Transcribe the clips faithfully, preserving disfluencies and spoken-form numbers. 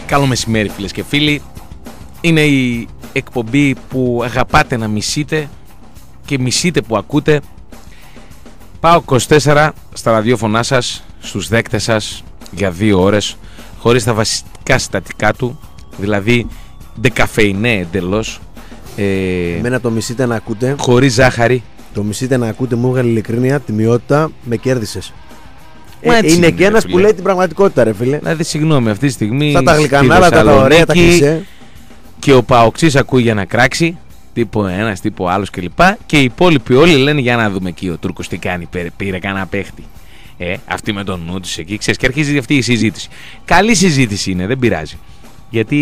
Καλό μεσημέρι, φίλες και φίλοι. Είναι η εκπομπή που αγαπάτε να μισείτε και μισείτε που ακούτε. ΠΑΟΚ είκοσι τέσσερα στα ραδιόφωνά σας, στους δέκτες σας για δύο ώρες, χωρίς τα βασικά συστατικά του, δηλαδή ντεκαφεϊνέ εντελώς. Ε, Εμένα το μισείτε να ακούτε. Χωρίς ζάχαρη. Το μισείτε να ακούτε, μου έβγαλε ειλικρίνεια, τιμιότητα, με κέρδισες. Ε, είναι είναι και ένας που λέει την πραγματικότητα, ρε φίλε. Δηλαδή, συγγνώμη, αυτή τη στιγμή. Στα τα γλυκανάλα, τα, τα ωραία, τα κλισέ. Και ο Παοξής ακούει για να κράξει. Τύπο ένας, τύπο άλλος κλπ. Και οι υπόλοιποι όλοι λένε για να δούμε εκεί ο Τούρκος τι κάνει. Πήρε, πήρε κανένα παίχτη. Ε, αυτή με τον νου της εκεί, ξέρεις, και αρχίζει αυτή η συζήτηση. Καλή συζήτηση είναι, δεν πειράζει. Γιατί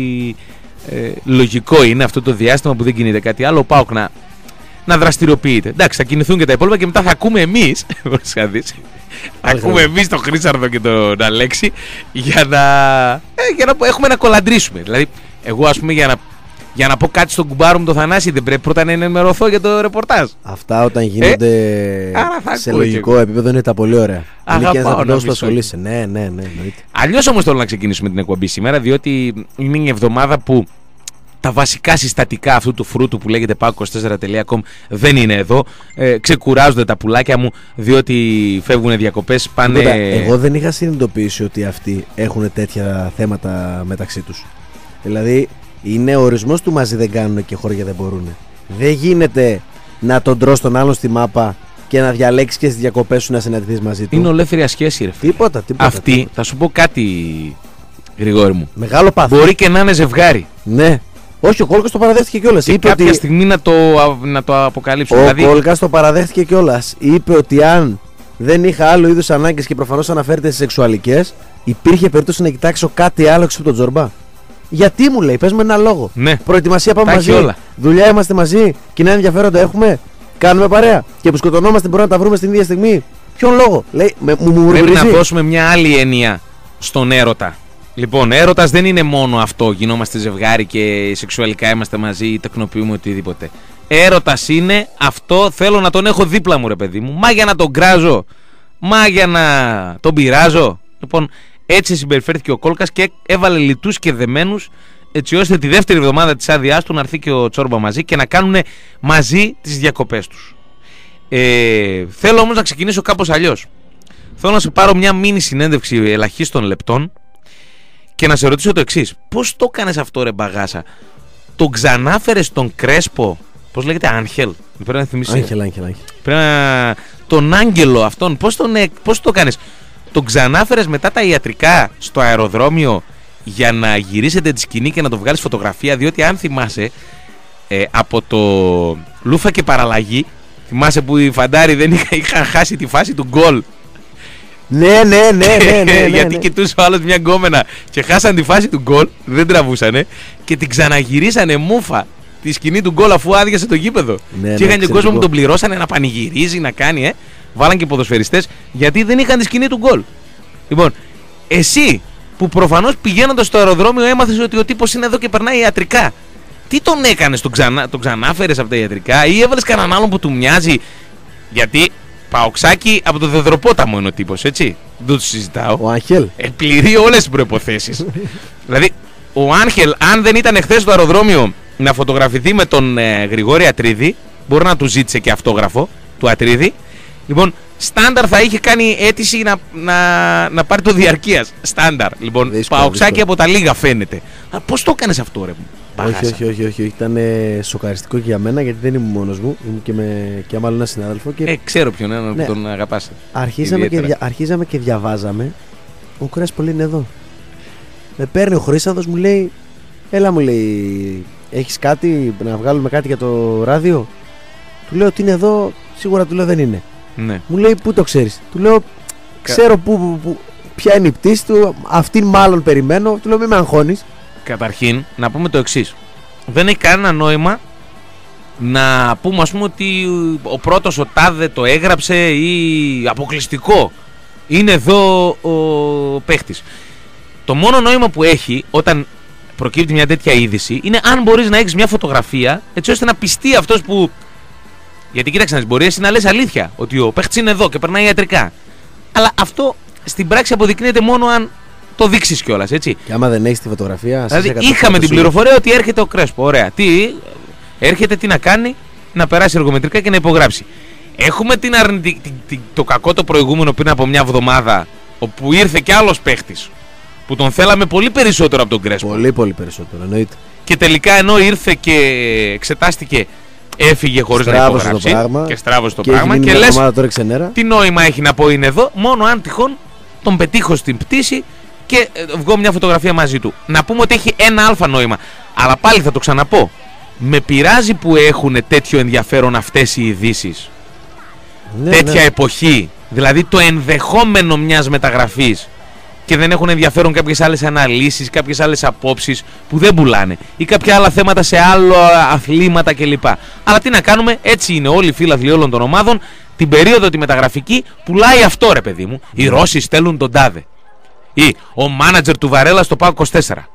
ε, λογικό είναι αυτό το διάστημα που δεν κινείται κάτι άλλο. Ο ΠΑΟΚ να, να δραστηριοποιείται. Εντάξει, θα κινηθούν και τα υπόλοιπα και μετά θα ακούμε εμείς. Θα δεις. Θα ακούμε εμείς τον Χρύσαρδο και τον Αλέξη για να, ε, για να έχουμε να κολαντρήσουμε. Δηλαδή, εγώ ας πούμε για να, για να πω κάτι στον κουμπάρο μου το Θανάση, δεν πρέπει πρώτα να ενημερωθώ για το ρεπορτάζ. Αυτά όταν γίνονται ε, σε λογικό και... επίπεδο είναι τα πολύ ωραία. Είναι και ένας να που ασχολείσαι. Ναι, ναι, ναι. Αλλιώς όμως θέλω να ξεκινήσουμε την εκπομπή σήμερα, διότι είναι η εβδομάδα που τα βασικά συστατικά αυτού του φρούτου που λέγεται παοκ είκοσι τέσσερα τελεία κομ δεν είναι εδώ. Ε, ξεκουράζονται τα πουλάκια μου, διότι φεύγουν διακοπές. Πάνε... Κοίτα, εγώ δεν είχα συνειδητοποιήσει ότι αυτοί έχουν τέτοια θέματα μεταξύ τους. Δηλαδή, είναι ο ορισμός του μαζί δεν κάνουν και χώρια δεν μπορούν. Δεν γίνεται να τον τρως τον άλλον στη μάπα και να διαλέξεις και στις διακοπές σου να συναντηθείς μαζί του. Είναι ολέθρια σχέση, ρε φίλε. Τίποτα, τίποτα. Αυτοί, τίποτα. Θα σου πω κάτι, Γρηγόρη μου. Μεγάλο πάθος. Μπορεί και να είναι ζευγάρι. Ναι. Όχι, ο Κόλκας το παραδέχτηκε κιόλας. Και είπε κάποια ότι... στιγμή να το, να το αποκαλύψουν. Ο δηλαδή... Κόλκας το παραδέχτηκε κιόλας. Είπε ότι αν δεν είχα άλλο είδους ανάγκες και προφανώς αναφέρεται στις σεξουαλικές, υπήρχε περίπτωση να κοιτάξω κάτι άλλο έξω από τον Τζορμπά. Γιατί μου λέει, πες με ένα λόγο. Ναι. Προετοιμασία πάμε μαζί. Όλα. Δουλειά είμαστε μαζί. Κοινά ενδιαφέροντα έχουμε. Κάνουμε παρέα. Και που σκοτωνόμαστε μπορούμε να τα βρούμε στην ίδια στιγμή. Ποιον λόγο. Λέει, με, μου, μου Πρέπει να δώσουμε μια άλλη έννοια στον έρωτα. Λοιπόν, έρωτας δεν είναι μόνο αυτό. Γινόμαστε ζευγάρι και σεξουαλικά είμαστε μαζί ή τεκνοποιούμε οτιδήποτε. Έρωτας είναι αυτό. Θέλω να τον έχω δίπλα μου, ρε παιδί μου. Μα για να τον κράζω. Μα για να τον πειράζω. Λοιπόν, έτσι συμπεριφέρθηκε ο Κόλκας και έβαλε λιτούς και δεμένους, έτσι ώστε τη δεύτερη εβδομάδα της άδειάς του να έρθει και ο Τσόρμπα μαζί και να κάνουν μαζί τις διακοπές τους. Ε, θέλω όμως να ξεκινήσω κάπως αλλιώς. Θέλω να σε πάρω μια μίνι συνέντευξη ελαχίστων λεπτών και να σε ρωτήσω το εξής. Πώς το έκανες αυτό, ρε μπαγάσα? Τον ξανάφερες τον Κρέσπο, πώς λέγεται, Άγχελ? Πρέπει να θυμίσεις. Άγχελ, Άγχελ, Άγχελ. Πρέπει να... Τον Άγγελο αυτόν, πώς, τον... πώς το έκανες? Τον ξανάφερες μετά τα ιατρικά στο αεροδρόμιο για να γυρίσετε τη σκηνή και να το βγάλεις φωτογραφία? Διότι αν θυμάσαι, ε, από το Λούφα και παραλλαγή, θυμάσαι που οι φαντάροι δεν είχαν, είχαν χάσει τη φάση του γκολ? Ναι, ναι, ναι, ναι, ναι, ναι. Γιατί κοιτούσε ο άλλος μια γκόμενα και χάσαν τη φάση του γκολ, δεν τραβούσανε και την ξαναγυρίσανε μούφα τη σκηνή του γκολ αφού άδειασε το γήπεδο. Ναι, και είχαν ναι, και κόσμο που τον πληρώσανε να πανηγυρίζει, να κάνει, ε. Βάλαν και ποδοσφαιριστές γιατί δεν είχαν τη σκηνή του γκολ. Λοιπόν, εσύ που προφανώς πηγαίνοντας στο αεροδρόμιο έμαθες ότι ο τύπος είναι εδώ και περνάει ιατρικά, τι τον έκανες? Τον, ξανά, τον ξανάφερες από τα ιατρικά ή έβαλες κανέναν άλλον που του μοιάζει? Γιατί Παοξάκι από το Δεδροπόταμο είναι ο τύπος, έτσι. Δεν το συζητάω. Ο Άγχελ. Ε, πληρεί όλες τις προϋποθέσεις. Δηλαδή, ο Άγχελ, αν δεν ήταν εχθές στο αεροδρόμιο να φωτογραφηθεί με τον ε, Γρηγόρη Ατρίδη, μπορεί να του ζήτησε και αυτόγραφο του Ατρίδη. Λοιπόν, στάνταρ θα είχε κάνει αίτηση να, να, να πάρει το διαρκείας. Στάνταρ. Λοιπόν, δύσκολο, Παοξάκι δύσκολο. Από τα λίγα φαίνεται. Α, πώς το έκανες αυτό, ρε? Όχι, όχι, όχι, όχι. Ήταν ε, σοκαριστικό και για μένα, γιατί δεν ήμουν μόνος μου. Ήμουν και με και άλλο ένα συνάδελφο. Και... Ε, ξέρω ποιον είναι, ναι, που τον αγαπάς. Αρχίζαμε και, δια, αρχίζαμε και διαβάζαμε. Ο Κρέσπο είναι εδώ. Με παίρνει ο Χρύσανδος, μου λέει, έλα, μου λέει, έχεις κάτι να βγάλουμε κάτι για το ράδιο? Του λέω ότι είναι εδώ, σίγουρα του λέω δεν είναι. Ναι. Μου λέει, πού το ξέρεις? Του λέω, ξέρω που, που, που, ποια είναι η πτήση του, αυτήν μάλλον περιμένω. Του λέω, μη με αγχώνεις. Καταρχήν, να πούμε το εξής. Δεν έχει κανένα νόημα να πούμε, ας πούμε, ότι ο πρώτος ο τάδε το έγραψε ή αποκλειστικό. Είναι εδώ ο παίχτης. Το μόνο νόημα που έχει όταν προκύπτει μια τέτοια είδηση είναι αν μπορείς να έχεις μια φωτογραφία έτσι ώστε να πιστεί αυτός που... Γιατί κοίταξε, μπορεί εσύ να λες αλήθεια ότι ο παίχτης είναι εδώ και περνάει ιατρικά. Αλλά αυτό στην πράξη αποδεικνύεται μόνο αν το δείξεις κιόλας, έτσι. Και άμα δεν έχεις τη φωτογραφία. Δηλαδή είχαμε την πληροφορία ότι έρχεται ο Κρέσπο. Ωραία. Τι έρχεται, τι να κάνει, να περάσει εργομετρικά και να υπογράψει. Έχουμε την αρνητι... το κακό το προηγούμενο πριν από μια εβδομάδα, όπου ήρθε κι άλλος παίχτης που τον θέλαμε πολύ περισσότερο από τον Κρέσπο. Πολύ, πολύ περισσότερο, εννοείται. Και τελικά ενώ ήρθε και εξετάστηκε, έφυγε χωρίς να υπογράψει. Και στράβωσε το και πράγμα. Και λες, τώρα τι νόημα έχει να πω είναι εδώ, μόνο αν τυχόν τον πετύχω στην πτήση και βγω μια φωτογραφία μαζί του. Να πούμε ότι έχει ένα αλφα νόημα. Αλλά πάλι θα το ξαναπώ. Με πειράζει που έχουν τέτοιο ενδιαφέρον αυτές οι ειδήσεις. Ναι, τέτοια ναι. εποχή. Δηλαδή το ενδεχόμενο μιας μεταγραφής. Και δεν έχουν ενδιαφέρον κάποιες άλλες αναλύσεις, κάποιες άλλες απόψεις που δεν πουλάνε. Ή κάποια άλλα θέματα σε άλλα αθλήματα κλπ. Αλλά τι να κάνουμε, έτσι είναι όλοι οι φίλαθλοι όλων των ομάδων. Την περίοδο τη μεταγραφική πουλάει αυτό, ρε παιδί μου. Οι Ρώσοι στέλνουν τον τάδε. Ή ο μάνατζερ του Βαρέλα στο ΠΑΟΚ είκοσι τέσσερα.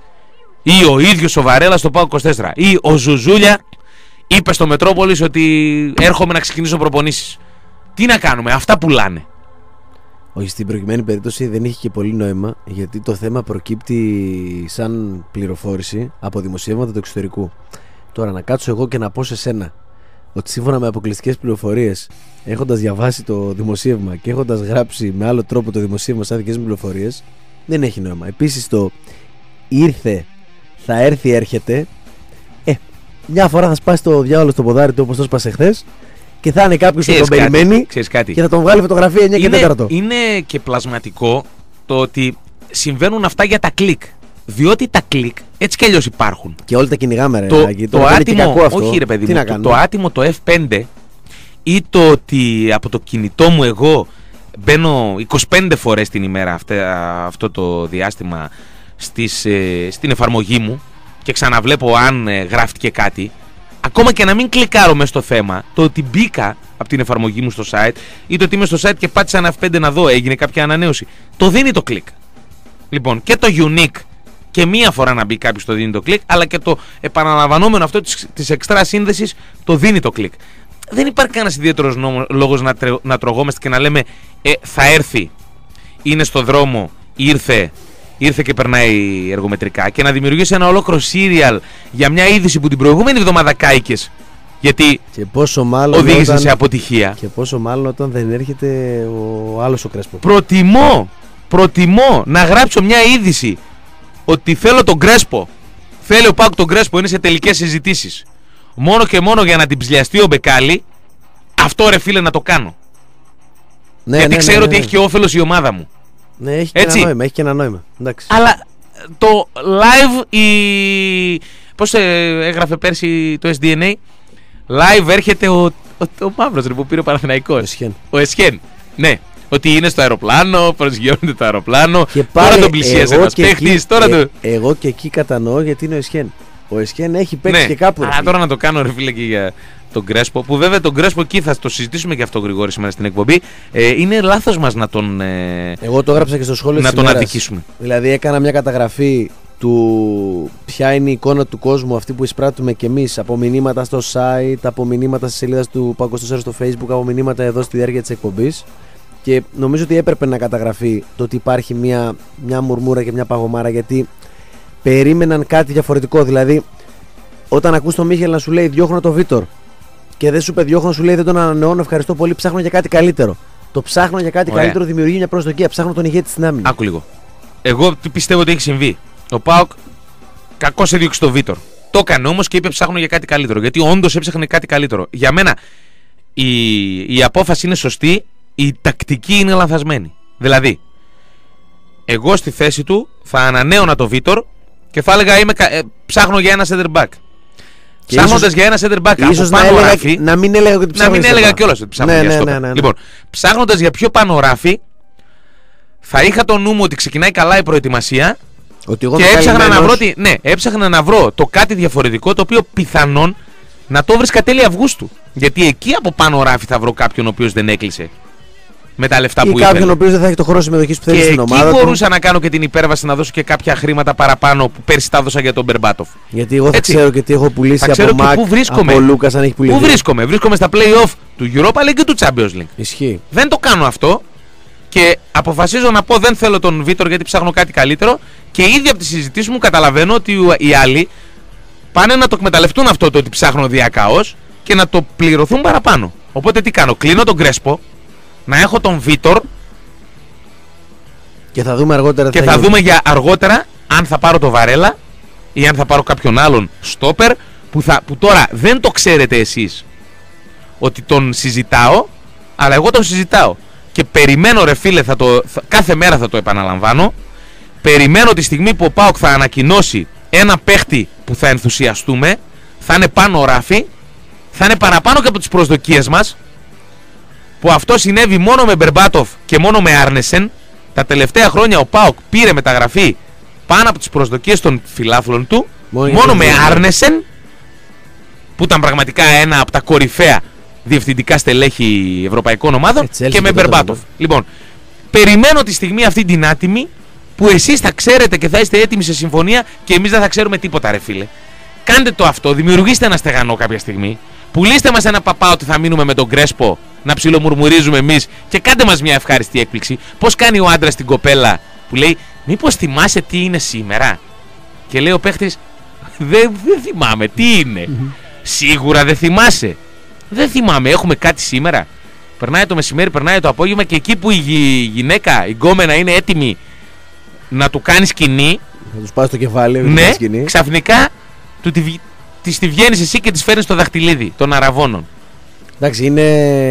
Ή ο ίδιος ο Βαρέλα στο ΠΑΟΚ είκοσι τέσσερα. Ή ο Ζουζούλια είπε στο Μετρόπολης ότι έρχομαι να ξεκινήσω προπονήσεις. Τι να κάνουμε, αυτά πουλάνε. Όχι, στην προκειμένη περίπτωση δεν είχε και πολύ νόημα, γιατί το θέμα προκύπτει σαν πληροφόρηση από δημοσιεύματα του εξωτερικού. Τώρα να κάτσω εγώ και να πω σε σένα ότι σύμφωνα με αποκλειστικές πληροφορίες, έχοντας διαβάσει το δημοσίευμα και έχοντας γράψει με άλλο τρόπο το δημοσίευμα σαν δικές μου πληροφορίες, δεν έχει νόημα. Επίσης το ήρθε, θα έρθει, έρχεται, ε, μια φορά θα σπάσει το διάβολο στο ποδάρι του όπως το σπάσε χθες. Και θα είναι κάποιος που τον κάτι, περιμένει κάτι. Και θα τον βγάλει φωτογραφία εννιά και τέταρτο. Είναι και πλασματικό το ότι συμβαίνουν αυτά για τα κλικ. Διότι τα κλικ έτσι κι αλλιώς υπάρχουν. Και όλοι τα κυνηγάμε, ρε. Το, Άγγι, το, το άτιμο, αυτό. όχι ρε παιδί Τι μου, το, το άτιμο το εφ πέντε ή το ότι από το κινητό μου εγώ μπαίνω είκοσι πέντε φορές την ημέρα αυτό, αυτό το διάστημα στις, ε, στην εφαρμογή μου και ξαναβλέπω αν ε, γράφτηκε κάτι. Ακόμα και να μην κλικάρω μες στο θέμα, το ότι μπήκα από την εφαρμογή μου στο site ή το ότι είμαι στο site και πάτησα ένα εφ πέντε να δω, έγινε κάποια ανανέωση, το δίνει το κλικ. Λοιπόν, και το unique και μία φορά να μπει κάποιος το δίνει το κλικ, αλλά και το επαναλαμβανόμενο αυτό της, της εξτρά σύνδεσης το δίνει το κλικ. Δεν υπάρχει κανένας ιδιαίτερος λόγος να, τρε, να τρογόμαστε και να λέμε ε, θα έρθει, είναι στο δρόμο, ήρθε. Ήρθε και περνάει εργομετρικά και να δημιουργήσει ένα ολόκληρο serial για μια είδηση που την προηγούμενη εβδομάδα κάηκες. Γιατί και πόσο μάλλον οδήγησε όταν, σε αποτυχία. Και πόσο μάλλον όταν δεν έρχεται ο άλλος ο Κρέσπο. Προτιμώ, προτιμώ να γράψω μια είδηση ότι θέλω τον Κρέσπο. Θέλει ο ΠΑΟΚ τον Κρέσπο, είναι σε τελικές συζητήσεις. Μόνο και μόνο για να την ψηλιαστεί ο Μπεκάλι. Αυτό ρε φίλε να το κάνω. Ναι, γιατί ναι, ξέρω ναι, ναι, ότι ναι. έχει και όφελος η ομάδα μου. Ναι, έχει και Έτσι. ένα νόημα, έχει και ένα νόημα. Εντάξει. Αλλά το live, η... πώς ε, έγραφε πέρσι το ες ντι εν έι, live έρχεται ο, ο, ο Μαύρος ρε, που πήρε ο Παναθηναϊκός. Ο Εσχέν. Ο Εσχέν, ναι. Ότι είναι στο αεροπλάνο, προσγειώνεται το αεροπλάνο, και τώρα πάλι τον πλησίασε ένας παίχτης, τώρα ε, το... Εγώ και εκεί κατανοώ γιατί είναι ο Εσχέν. Ο Εσχέν έχει παίξει ναι. και κάπου. Α, τώρα να το κάνω ρε φίλε και για τον Κρέσπο, που βέβαια τον Κρέσπο εκεί θα το συζητήσουμε και αυτό Γρηγόρη σήμερα στην εκπομπή. Ε, είναι λάθος μας να τον ε, Εγώ το έγραψα και στο σχόλιο να της τον ημέρας. αδικήσουμε. Δηλαδή έκανα μια καταγραφή του ποια είναι η εικόνα του κόσμου αυτή που εισπράττουμε κι εμείς από μηνύματα στο site, από μηνύματα στη σελίδα του ΠΑΟΚ είκοσι τέσσερα στο Facebook, από μηνύματα εδώ στη διάρκεια της εκπομπής. Και νομίζω ότι έπρεπε να καταγραφεί το ότι υπάρχει μια, μια μουρμούρα και μια παγωμάρα, γιατί περίμεναν κάτι διαφορετικό. Δηλαδή, όταν ακούς τον Μίχελ να σου λέει διώχνω τον Βίτορ και δεν σου είπε διώχνω, σου λέει δεν τον ανανεώνω, ευχαριστώ πολύ, ψάχνω για κάτι καλύτερο. Το ψάχνω για κάτι Ωραία. καλύτερο δημιουργεί μια προσδοκία. Ψάχνω τον ηγέτη στην άμυνα. Άκου λίγο. Εγώ πιστεύω ότι έχει συμβεί. Ο ΠΑΟΚ κακώς έδιωξε τον Βίτορ. Το έκανε όμως και είπε ψάχνω για κάτι καλύτερο. Γιατί όντως έψαχνε κάτι καλύτερο. Για μένα η, η απόφαση είναι σωστή, η τακτική είναι λανθασμένη. Δηλαδή, εγώ στη θέση του θα ανανέωνα τον Βίτορ και θα έλεγα είμαι, ε, ψάχνω για ένα center back. Ψάχνοντας για ένα center back ίσως από πάνω να, έλεγα, ράφι, να μην έλεγα ότι να μην έλεγα κιόλας ότι ψάχνω ναι, για ναι, στόπερ. ναι, ναι, ναι. Λοιπόν, ψάχνοντας για πιο πάνω ράφι, θα είχα το νου μου ότι ξεκινάει καλά η προετοιμασία. Ότι εγώ Και έψαχνα να, βρω, ναι, έψαχνα να βρω το κάτι διαφορετικό, το οποίο πιθανόν να το βρίσκα τέλη Αυγούστου. Γιατί εκεί από πάνω ράφι θα βρω κάποιον ο οποίος δεν έκλεισε με τα λεφτά ή που κάποιον ήθελε. ο οποίος δεν θα έχει το χρόνο συμμετοχής που θέλει Και στην εκεί ομάδα μπορούσα του. να κάνω και την υπέρβαση να δώσω και κάποια χρήματα παραπάνω που πέρσι τα έδωσα για τον Μπερμπάτοφ. Γιατί εγώ θα Έτσι. ξέρω και τι έχω πουλήσει Θα ξέρω από και Μακ, πού βρίσκομαι. από Λούκας αν έχει πουλήσει. Πού βρίσκομαι, βρίσκομαι στα play-off του Europa League και του Champions League. Ισχύει. Δεν το κάνω αυτό Και αποφασίζω να πω δεν θέλω τον Βίτορ γιατί ψάχνω κάτι καλύτερο. Και ήδη από τη συζήτηση μου καταλαβαίνω ότι οι άλλοι πάνε να το εκμεταλλευτούν αυτό το ότι ψάχνω διακάως και να το πληρωθούν παραπάνω. Οπότε τι κάνω, κλείνω τον Κρέσπο, να έχω τον Βίτορ. Και θα δούμε αργότερα. Και θα, θα δούμε για αργότερα αν θα πάρω το Βαρέλα ή αν θα πάρω κάποιον άλλον στόπερ που, θα, που τώρα δεν το ξέρετε εσείς ότι τον συζητάω, αλλά εγώ τον συζητάω. Και περιμένω ρε φίλε, θα το, θα, κάθε μέρα θα το επαναλαμβάνω, περιμένω τη στιγμή που ο ΠΑΟΚ θα ανακοινώσει ένα παίχτη που θα ενθουσιαστούμε, θα είναι πάνω ράφι, θα είναι παραπάνω και από τις προσδοκίες μας, που αυτό συνέβη μόνο με Μπερμπάτοφ και μόνο με Άρνεσεν. Τα τελευταία χρόνια ο ΠΑΟΚ πήρε μεταγραφή πάνω από τις προσδοκίες των φιλάθλων του, μόνο, μόνο με Άρνεσεν, που ήταν πραγματικά ένα από τα κορυφαία διευθυντικά στελέχη ευρωπαϊκών ομάδων, έτσι, και με Μπερμπάτοφ. Λοιπόν, περιμένω τη στιγμή αυτή την άτιμη που εσείς θα ξέρετε και θα είστε έτοιμοι σε συμφωνία και εμείς δεν θα ξέρουμε τίποτα, ρε φίλε. Κάντε το αυτό, δημιουργήστε ένα στεγανό κάποια στιγμή. Πουλήστε μας ένα παπά ότι θα μείνουμε με τον Κρέσπο να ψιλομουρμουρίζουμε εμείς και κάντε μας μια ευχάριστη έκπληξη. Πώς κάνει ο άντρας την κοπέλα που λέει μήπως θυμάσαι τι είναι σήμερα? Και λέει ο παίχτης δεν δε θυμάμαι, τι είναι? Σίγουρα δεν θυμάσαι? Δεν θυμάμαι, έχουμε κάτι σήμερα? Περνάει το μεσημέρι, περνάει το απόγευμα και εκεί που η γυναίκα, η γκόμενα είναι έτοιμη να του κάνει σκηνή, να του πας στο κεφάλι, ναι, σκηνή. Ξαφνικά του τη, της τη βγαίνεις εσύ και της φέρνεις το δαχτυλίδι των αραβώνων. Εντάξει, είναι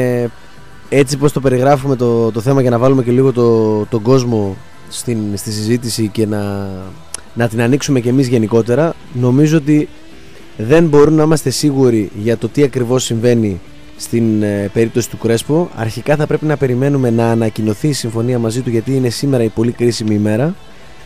έτσι πως το περιγράφουμε το, το θέμα για να βάλουμε και λίγο το, τον κόσμο στην, στη συζήτηση και να, να την ανοίξουμε και εμείς γενικότερα. Νομίζω ότι δεν μπορούμε να είμαστε σίγουροι για το τι ακριβώς συμβαίνει στην ε, περίπτωση του Κρέσπο. Αρχικά θα πρέπει να περιμένουμε να ανακοινωθεί η συμφωνία μαζί του, γιατί είναι σήμερα η πολύ κρίσιμη ημέρα.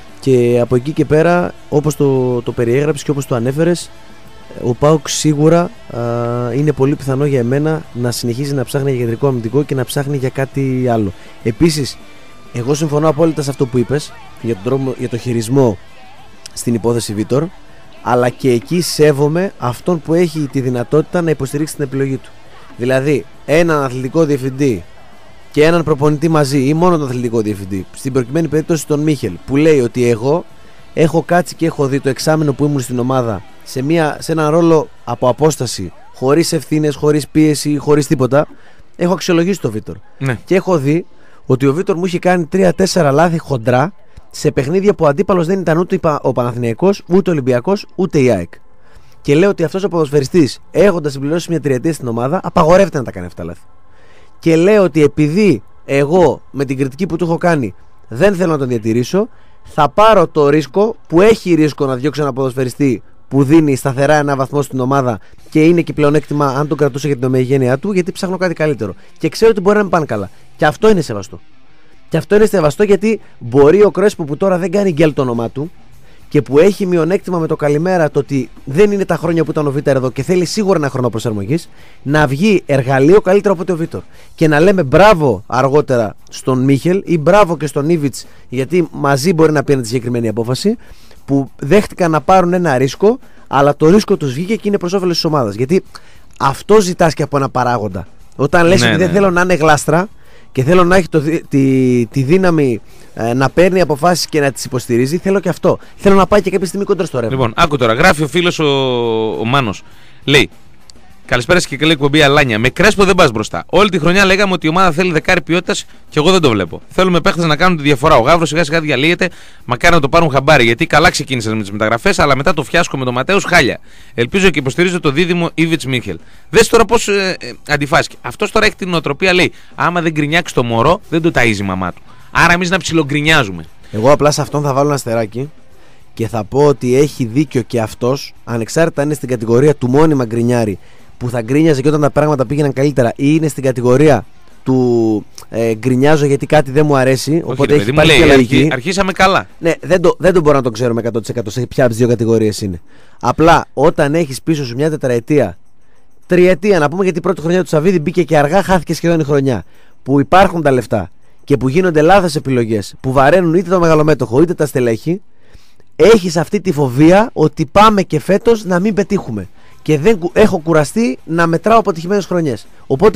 Και από εκεί και πέρα, όπως το, το περιέγραψες και όπως το ανέφερες, ο ΠΑΟΚ σίγουρα α, είναι πολύ πιθανό για εμένα να συνεχίζει να ψάχνει για κεντρικό αμυντικό και να ψάχνει για κάτι άλλο. Επίσης, εγώ συμφωνώ απόλυτα σε αυτό που είπες για τον τρόπο, για το χειρισμό στην υπόθεση Βίτορ, αλλά και εκεί σέβομαι αυτόν που έχει τη δυνατότητα να υποστηρίξει την επιλογή του. Δηλαδή, έναν αθλητικό διευθυντή και έναν προπονητή μαζί, ή μόνο τον αθλητικό διευθυντή, στην προκειμένη περίπτωση τον Μίχελ, που λέει ότι εγώ έχω κάτσει και έχω δει το εξάμηνο που ήμουν στην ομάδα σε, μια, σε έναν ρόλο από απόσταση, χωρίς ευθύνες, χωρίς πίεση, χωρίς τίποτα. Έχω αξιολογήσει τον Βίτορ. Ναι. Και έχω δει ότι ο Βίτορ μου είχε κάνει τρία τέσσερα λάθη χοντρά σε παιχνίδια που ο αντίπαλος δεν ήταν ούτε ο Παναθηναϊκός, ούτε ο Ολυμπιακός, ούτε η ΑΕΚ. Και λέω ότι αυτός ο ποδοσφαιριστής, έχοντας συμπληρώσει μια τριετία στην ομάδα, απαγορεύεται να τα κάνει αυτά λάθη. Και λέω ότι επειδή εγώ με την κριτική που του έχω κάνει δεν θέλω να τον διατηρήσω, θα πάρω το ρίσκο που έχει ρίσκο να διώξει ένα ποδοσφαιριστή που δίνει σταθερά ένα βαθμό στην ομάδα και είναι και πλεονέκτημα αν τον κρατούσε για την ομογένειά του, γιατί ψάχνω κάτι καλύτερο. Και ξέρω ότι μπορεί να μην πάνε καλά. Και αυτό είναι σεβαστό. Και αυτό είναι σεβαστό, γιατί μπορεί ο Κρέσπο, που τώρα δεν κάνει γκέλ το όνομά του και που έχει μειονέκτημα με το καλημέρα, το ότι δεν είναι τα χρόνια που ήταν ο Βίτορ εδώ και θέλει σίγουρα ένα χρόνο προσαρμογής, να βγει εργαλείο καλύτερο από το Βίτορ. Και να λέμε μπράβο αργότερα στον Μίχελ ή μπράβο και στον Ήβιτς, γιατί μαζί μπορεί να παίρνει τη συγκεκριμένη απόφαση, που δέχτηκαν να πάρουν ένα ρίσκο, αλλά το ρίσκο τους βγήκε και είναι προς όφελος της ομάδας. Γιατί αυτό ζητάς και από ένα παράγοντα. Όταν λες, ναι, ότι ναι, δεν θέλω να είναι γλάστρα και θέλω να έχει το, τη, τη δύναμη ε, να παίρνει αποφάσεις και να τις υποστηρίζει, θέλω και αυτό. Θέλω να πάει και κάποια στιγμή κοντά στο ρεύμα. Λοιπόν, άκου τώρα, γράφει ο φίλος ο, ο Μάνος. Λέει: καλησπέρα και καλή εκπομπή Αλάνια. Με Κρέσπο δεν πας μπροστά. Όλη τη χρονιά λέγαμε ότι η ομάδα θέλει δεκάρι ποιότητας και εγώ δεν το βλέπω. Θέλουμε παίχτες να κάνουν τη διαφορά. Ο Γαύρος σιγά σιγά διαλύεται. Μακάρι να το πάρουν χαμπάρι, γιατί καλά ξεκίνησαν με τις μεταγραφές, αλλά μετά το φιάσκο με τον Ματέους χάλια. Ελπίζω και υποστηρίζω το δίδυμο Ήβιτς Μίχελ. Δες τώρα πώς ε, ε, αντιφάσκει. Αυτός τώρα έχει την νοοτροπία, λέει: άμα δεν γκρινιάξει το μωρό, δεν το ταΐζει η μαμά του. Άρα εμείς να ψιλογκρινιάζουμε. Εγώ απλά σε αυτόν θα βάλω ένα αστεράκι και θα πω ότι έχει δίκιο και αυτός, ανεξάρτητα αν είναι στην κατηγορία του μόνιμα γκρινιάρη, που θα γκρίνιαζε και όταν τα πράγματα πήγαιναν καλύτερα, ή είναι στην κατηγορία του ε, γκρινιάζω γιατί κάτι δεν μου αρέσει. Όχι, οπότε ρε, έχει πάρει και λογική. Αρχίσαμε καλά. Ναι, δεν το, δεν το μπορώ να το ξέρουμε εκατό τοις εκατό σε ποια από τις δύο κατηγορίες είναι. Απλά όταν έχεις πίσω σου μια τετραετία, τριετία, να πούμε, γιατί η πρώτη χρονιά του Σαββίδη μπήκε και αργά, χάθηκε σχεδόν η χρονιά, που υπάρχουν τα λεφτά και που γίνονται λάθος επιλογές, που βαραίνουν είτε το μεγαλομέτωχο είτε τα στελέχη, έχεις αυτή τη φοβία ότι πάμε και φέτος να μην πετύχουμε. Και δεν έχω κουραστεί να μετράω αποτυχημένες χρονιές. Οπότε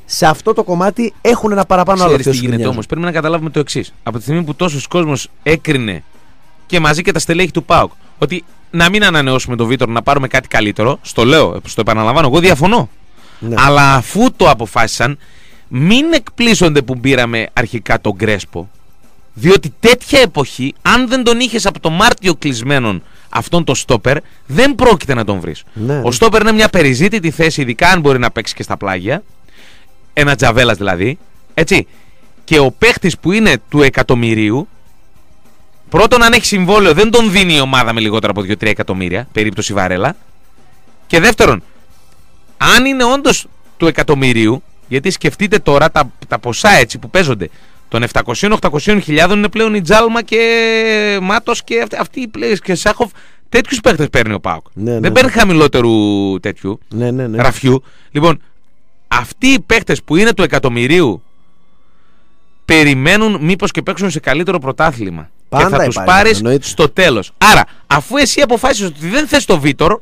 σε αυτό το κομμάτι έχουν ένα παραπάνω άλλο. Ξέρεις τι γίνεται όμως, πρέπει να καταλάβουμε το εξής. Από τη στιγμή που τόσος κόσμος έκρινε και μαζί και τα στελέχη του ΠΑΟΚ ότι να μην ανανεώσουμε τον Βίτορ, να πάρουμε κάτι καλύτερο, στο λέω, στο επαναλαμβάνω, εγώ διαφωνώ. Ναι. Αλλά αφού το αποφάσισαν, μην εκπλήσονται που πήραμε αρχικά τον Κρέσπο. Διότι τέτοια εποχή, αν δεν τον είχες από το Μάρτιο κλεισμένον αυτόν το στόπερ, δεν πρόκειται να τον βρεις. Ναι. Ο στόπερ είναι μια περιζήτητη θέση, ειδικά αν μπορεί να παίξει και στα πλάγια. Ένα Τζαβέλας δηλαδή. Έτσι. Και ο παίχτης που είναι του εκατομμυρίου, πρώτον, αν έχει συμβόλαιο, δεν τον δίνει η ομάδα με λιγότερα από δύο με τρία εκατομμύρια, περίπτωση Βαρέλα. Και δεύτερον, αν είναι όντως του εκατομμυρίου, γιατί σκεφτείτε τώρα τα, τα ποσά έτσι που παίζονται. Των επτακόσιων με οχτακόσιων χιλιάδων είναι πλέον η Τζάλμα και Μάτος και αυτοί, αυτοί και Σάχοφ. Τέτοιους παίχτες παίρνει ο ΠΑΟΚ. Ναι, ναι, δεν παίρνει ναι. χαμηλότερου τέτοιου ναι, ναι, ναι. ραφιού. Λοιπόν, αυτοί οι παίχτες που είναι του εκατομμυρίου περιμένουν μήπως και παίξουν σε καλύτερο πρωτάθλημα. Πάντα και θα τους πάρεις στο τέλος. Άρα, αφού εσύ αποφάσισες ότι δεν θες το Βίτορ,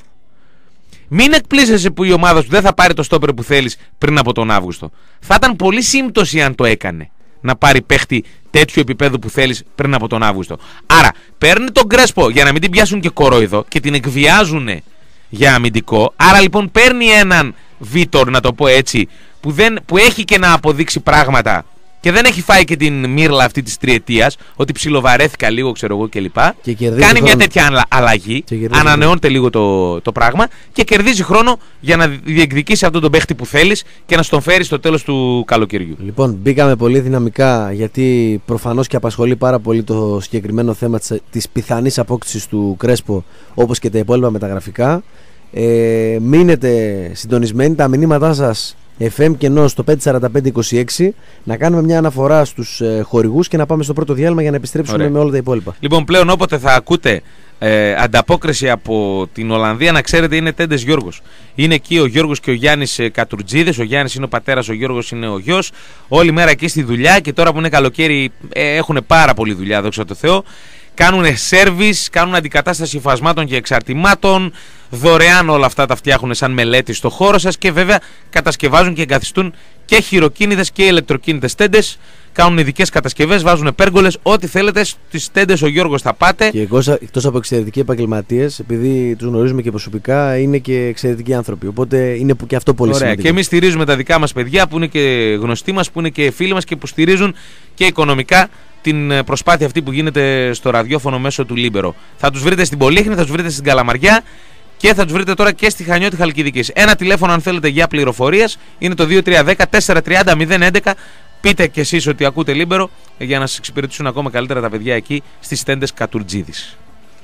μην εκπλήσεσαι που η ομάδα σου δεν θα πάρει το στόπερ που θέλεις πριν από τον Αύγουστο. Θα ήταν πολύ σύμπτωση αν το έκανε. Να πάρει παίχτη τέτοιου επίπεδου που θέλεις πριν από τον Αύγουστο. Άρα, παίρνει τον Κρέσπο για να μην την πιάσουν και κορόιδο και την εκβιάζουν για αμυντικό. Άρα λοιπόν παίρνει έναν Βίτορ, να το πω έτσι, που, δεν, που έχει και να αποδείξει πράγματα και δεν έχει φάει και την μύρλα αυτή της τριετίας, ότι ψιλοβαρέθηκα λίγο, ξέρω εγώ κλπ. Και κάνει χρόνο. Μια τέτοια αλλαγή, ανανεώνεται λίγο το, το πράγμα και κερδίζει χρόνο για να διεκδικήσει αυτόν τον παίχτη που θέλεις και να στον φέρει στο τέλος του καλοκαιριού. Λοιπόν, μπήκαμε πολύ δυναμικά, γιατί προφανώς και απασχολεί πάρα πολύ το συγκεκριμένο θέμα της, της πιθανής απόκτησης του Κρέσπο, όπως και τα υπόλοιπα μεταγραφικά. Ε, μείνετε συντονισμένοι, τα μηνύματά σας εφ εμ κενό στο πέντε τέσσερα πέντε είκοσι έξι, να κάνουμε μια αναφορά στους ε, χορηγούς και να πάμε στο πρώτο διάλειμμα για να επιστρέψουμε Ωραία. με όλα τα υπόλοιπα. Λοιπόν, πλέον όποτε θα ακούτε ε, ανταπόκριση από την Ολλανδία, να ξέρετε είναι Τέντες Γιώργος. Είναι εκεί ο Γιώργος και ο Γιάννης ε, Κατουρτζίδες. Ο Γιάννης είναι ο πατέρας, ο Γιώργος είναι ο γιος. Όλη μέρα εκεί στη δουλειά και τώρα που είναι καλοκαίρι ε, έχουν πάρα πολλή δουλειά, δόξα τω Θεώ. Κάνουν σέρβις, κάνουν αντικατάσταση υφασμάτων και εξαρτημάτων. Δωρεάν όλα αυτά τα φτιάχνουν σαν μελέτη στο χώρο σας και βέβαια κατασκευάζουν και εγκαθιστούν και χειροκίνητες και ηλεκτροκίνητες τέντες. Κάνουν ειδικές κατασκευές, βάζουν πέργολες, ό,τι θέλετε στις τέντες ο Γιώργος θα πάτε. Και εγώ, εκτός από εξαιρετικοί επαγγελματίες, επειδή τους γνωρίζουμε και προσωπικά, είναι και εξαιρετικοί άνθρωποι. Οπότε είναι και αυτό πολύ Ωραία. σημαντικό. Και εμείς στηρίζουμε τα δικά μας παιδιά που είναι και γνωστοί μας, που είναι και φίλοι μας και που στηρίζουν και οικονομικά την προσπάθεια αυτή που γίνεται στο ραδιόφωνο μέσω του Λίμπερο. Θα τους βρείτε στην Πολύχνη, θα τους βρείτε στην Καλαμαριά και θα τους βρείτε τώρα και στη Χανιώτη Χαλκιδικής. Ένα τηλέφωνο αν θέλετε για πληροφορίες είναι το δύο τρία ένα μηδέν τέσσερα τρία μηδέν μηδέν έντεκα. Πείτε κι εσείς ότι ακούτε Λίμπερο για να σας εξυπηρετήσουν ακόμα καλύτερα τα παιδιά εκεί στις τέντες Κατουρτζίδης.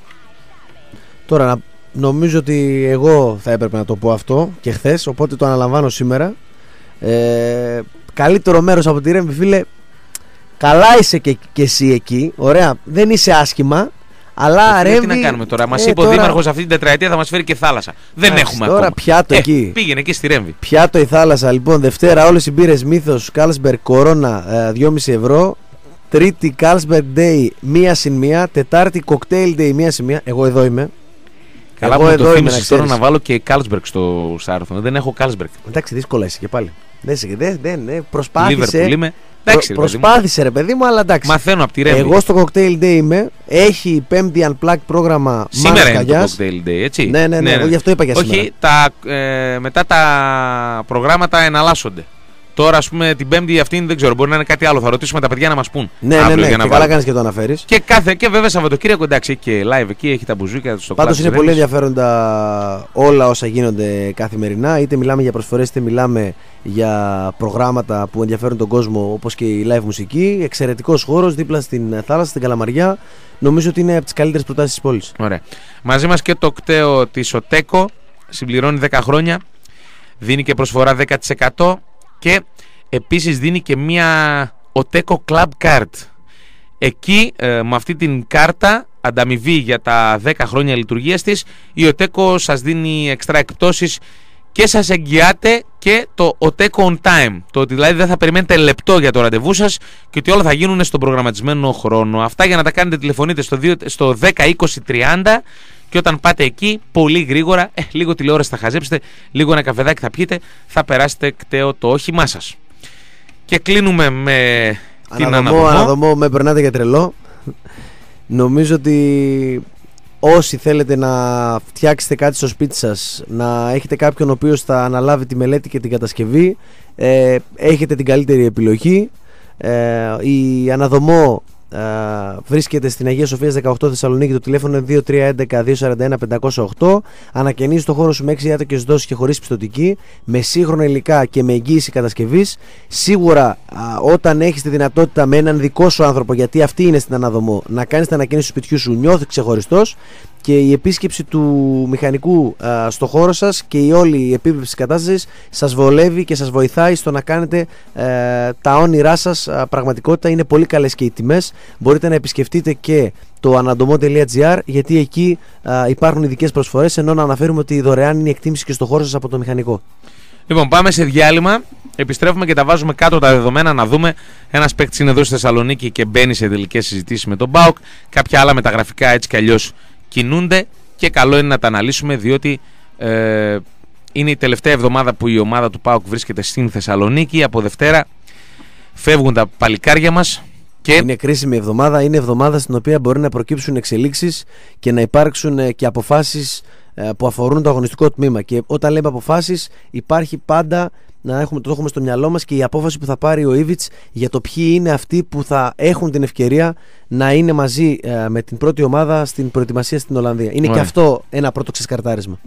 Τώρα νομίζω ότι εγώ θα έπρεπε να το πω αυτό και χθες, οπότε το αναλαμβάνω σήμερα. Ε, καλύτερο μέρος από τη Ρέμβη, φίλε. Καλά είσαι και, και εσύ εκεί, ωραία, δεν είσαι άσχημα, αλλά Ρέμβη... Τι να κάνουμε τώρα, μας ε, είπε τώρα... ο Δήμαρχος αυτή την τετραετία θα μας φέρει και θάλασσα. Δεν Άς, έχουμε τώρα ακόμα. Πιάτο ε, εκεί. Πήγαινε εκεί στη Ρέμβη. Πιάτο η θάλασσα, λοιπόν, Δευτέρα όλες οι μπύρες Μύθος, Carlsberg, Κορώνα, δυόμισι ευρώ. Τρίτη Carlsberg Day, μία συν μία. Τετάρτη Cocktail Day, μία συν μία. Εγώ εδώ είμαι. Καλά που το θύμισες τώρα να βάλω και Carlsberg στο Σάρθον. Δεν έχω Carlsberg. Εντάξει, δύσκολα είσαι και πάλι. Δεν, δεν, δεν, δεν προσπάθησε. Liverpool είμαι. Εντάξει, Προ, προσπάθησε ρε παιδί μου, αλλά εντάξει. Μαθαίνω από τη Ρέμβη. Εγώ στο Cocktail Day είμαι. Έχει πέμπτη Unplugged πρόγραμμα. Σήμερα είναι το Cocktail Day, έτσι. Ναι, ναι, ναι, ναι, ναι. Εγώ γι' αυτό είπα για σήμερα. Όχι, τα, ε, μετά τα προγράμματα εναλλάσσονται. Τώρα, ας πούμε, την Πέμπτη αυτή δεν ξέρω, μπορεί να είναι κάτι άλλο. Θα ρωτήσουμε τα παιδιά να μας πούν. Ναι, ναι, ναι. Και καλά κάνεις και το αναφέρεις. Και, κάθε, και βέβαια Σαββατοκύριακο, εντάξει, έχει και live εκεί, έχει τα μπουζούκια στο Πάντως είναι πολύ ενδιαφέροντα όλα όσα γίνονται καθημερινά. Είτε μιλάμε για προσφορές, είτε μιλάμε για προγράμματα που ενδιαφέρουν τον κόσμο, όπως και η live μουσική. Εξαιρετικός χώρος δίπλα στην θάλασσα, στην Καλαμαριά. Νομίζω ότι είναι από τις καλύτερες προτάσεις της πόλης. Ωραία. Μαζί μας και το κτέο της ΟΤΕΚΟ συμπληρώνει δέκα χρόνια. Δίνει και προσφορά δέκα τοις εκατό. Και επίσης δίνει και μια OTECO Club Card. Εκεί ε, με αυτή την κάρτα ανταμοιβή για τα δέκα χρόνια λειτουργίας της, η OTECO σας δίνει εξτρά εκπτώσεις και σας εγγυάται και το OTECO On Time. Το ότι δηλαδή δεν θα περιμένετε λεπτό για το ραντεβού σας και ότι όλα θα γίνουν στον προγραμματισμένο χρόνο. Αυτά για να τα κάνετε, τηλεφωνείτε στο, στο δέκα είκοσι τριάντα. Και όταν πάτε εκεί, πολύ γρήγορα, ε, λίγο τηλεόραση θα χαζέψετε, λίγο ένα καφεδάκι θα πιείτε, θα περάσετε κταίο το όχημά σας. Και κλείνουμε με την αναδομό. αναδομό. Αναδομό, με περνάτε για τρελό. Νομίζω ότι όσοι θέλετε να φτιάξετε κάτι στο σπίτι σας, να έχετε κάποιον ο οποίος θα αναλάβει τη μελέτη και την κατασκευή, ε, έχετε την καλύτερη επιλογή. Ε, η αναδομό ε, βρίσκεται στην Αγία Σοφίας δεκαοκτώ Θεσσαλονίκη. Το τηλέφωνο είναι δύο τρία ένα ένα δύο τέσσερα ένα πέντε μηδέν οκτώ. Ανακαινίζει το χώρο σου με έξι άτοκες δόσεις και χωρίς πιστωτική, με σύγχρονα υλικά και με εγγύηση κατασκευής. Σίγουρα α, όταν έχεις τη δυνατότητα με έναν δικό σου άνθρωπο, γιατί αυτή είναι στην αναδομό, να κάνεις την ανακαίνιση του σπιτιού σου, νιώθει ξεχωριστός. Και η επίσκεψη του μηχανικού α, στο χώρο σας και η όλη η επίβλεψη κατάστασης σας βολεύει και σας βοηθάει στο να κάνετε ε, τα όνειρά σας α, πραγματικότητα. Είναι πολύ καλές και οι τιμές. Μπορείτε να επισκεφτείτε και το αναδομό τελεία τζι άρ, γιατί εκεί α, υπάρχουν ειδικές προσφορές, ενώ να αναφέρουμε ότι δωρεάν είναι η εκτίμηση και στο χώρο σας από το μηχανικό. Λοιπόν, πάμε σε διάλειμμα. Επιστρέφουμε και τα βάζουμε κάτω τα δεδομένα να δούμε. Ένας παίκτης είναι εδώ στη Θεσσαλονίκη και μπαίνει σε τελικές συζητήσεις με τον ΠΑΟΚ. Κάποια άλλα μεταγραφικά έτσι κι αλλιώς κινούνται και καλό είναι να τα αναλύσουμε, διότι ε, είναι η τελευταία εβδομάδα που η ομάδα του ΠΑΟΚ βρίσκεται στην Θεσσαλονίκη. Από Δευτέρα φεύγουν τα παλικάρια μας και... Είναι κρίσιμη εβδομάδα, είναι εβδομάδα στην οποία μπορεί να προκύψουν εξελίξεις και να υπάρξουν και αποφάσεις που αφορούν το αγωνιστικό τμήμα. Και όταν λέμε αποφάσεις, υπάρχει πάντα, να έχουμε, το έχουμε στο μυαλό μας, και η απόφαση που θα πάρει ο Ήβιτς για το ποιοι είναι αυτοί που θα έχουν την ευκαιρία να είναι μαζί ε, με την πρώτη ομάδα στην προετοιμασία στην Ολλανδία. Είναι Ωραία. Και αυτό ένα πρώτο ξεσκαρτάρισμα.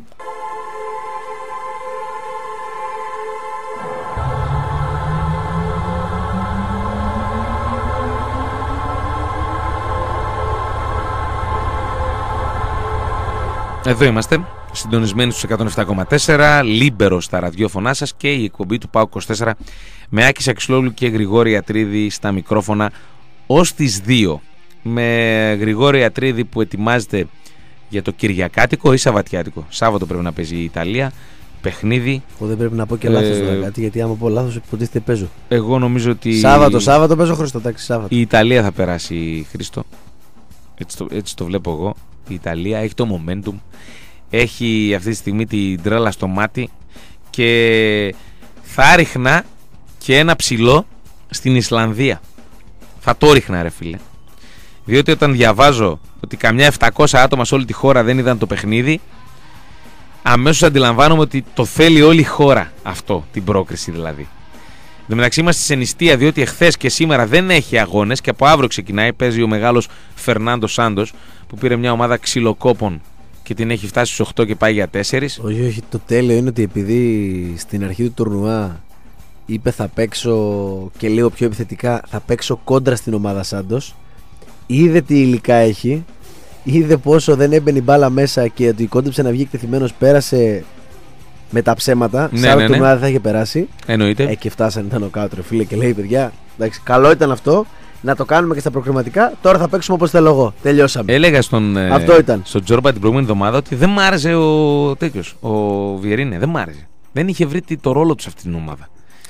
Εδώ είμαστε, συντονισμένοι στους εκατόν επτά κόμμα τέσσερα, Λίμπερο στα ραδιόφωνά σας και η εκπομπή του ΠΑΟΚ είκοσι τέσσερα με Άκη Σαξιλόγλου και Γρηγόρη Ατρίδη στα μικρόφωνα ως τις δύο. Με Γρηγόρη Ατρίδη που ετοιμάζεται για το Κυριακάτικο ή Σαββατιάτικο. Σάββατο πρέπει να παίζει η Ιταλία. Παιχνίδι. Εγώ δεν πρέπει να πω και λάθος ε... κάτι, γιατί άμα πω λάθος υποτίθεται παίζω. Εγώ νομίζω ότι. Σάββατο, Σάββατο παίζω Χριστό, εντάξει, Σάββατο. Η Ιταλία θα περάσει, Χρήστο. Έτσι το, έτσι το βλέπω εγώ. Η Ιταλία έχει το momentum. Έχει αυτή τη στιγμή την τρέλα στο μάτι και θα ρίχνα και ένα ψηλό στην Ισλανδία. Θα το ρίχνα, ρε φίλε. Διότι όταν διαβάζω ότι καμιά επτακόσια άτομα σε όλη τη χώρα δεν είδαν το παιχνίδι, αμέσως αντιλαμβάνομαι ότι το θέλει όλη η χώρα αυτό, την πρόκριση δηλαδή. Εν τω μεταξύ είμαστε σε νηστεία, διότι εχθές και σήμερα δεν έχει αγώνες και από αύριο ξεκινάει. Παίζει ο μεγάλος Φερνάντο Σάντος που πήρε μια ομάδα ξυλοκόπων και την έχει φτάσει στους οκτώ και πάει για τέσσερα. Όχι, όχι. Το τέλειο είναι ότι επειδή στην αρχή του τουρνουά είπε θα παίξω, και λίγο πιο επιθετικά, θα παίξω κόντρα στην ομάδα Σάντος, είδε τι υλικά έχει, είδε πόσο δεν έμπαινε η μπάλα μέσα και ότι κόντεψε να βγει εκτεθειμένος, πέρασε με τα ψέματα. Ναι, σαν ναι, ναι, ναι. τουρνουά δεν θα είχε περάσει. Εννοείται. Ε, και φτάσανε, ήταν ο κάτω, φίλε, και λέει παιδιά, εντάξει, καλό ήταν αυτό. Να το κάνουμε και στα προκριματικά. Τώρα θα παίξουμε όπως θέλω εγώ. Τελειώσαμε. Έλεγα στον, αυτό ήταν. στον Τζόρμπα την προηγούμενη εβδομάδα ότι δεν μ' άρεσε ο τέτοιος, ο Βιερίνε. Δεν μ' άρεσε. Δεν είχε βρει το ρόλο του σε αυτήν την ομάδα.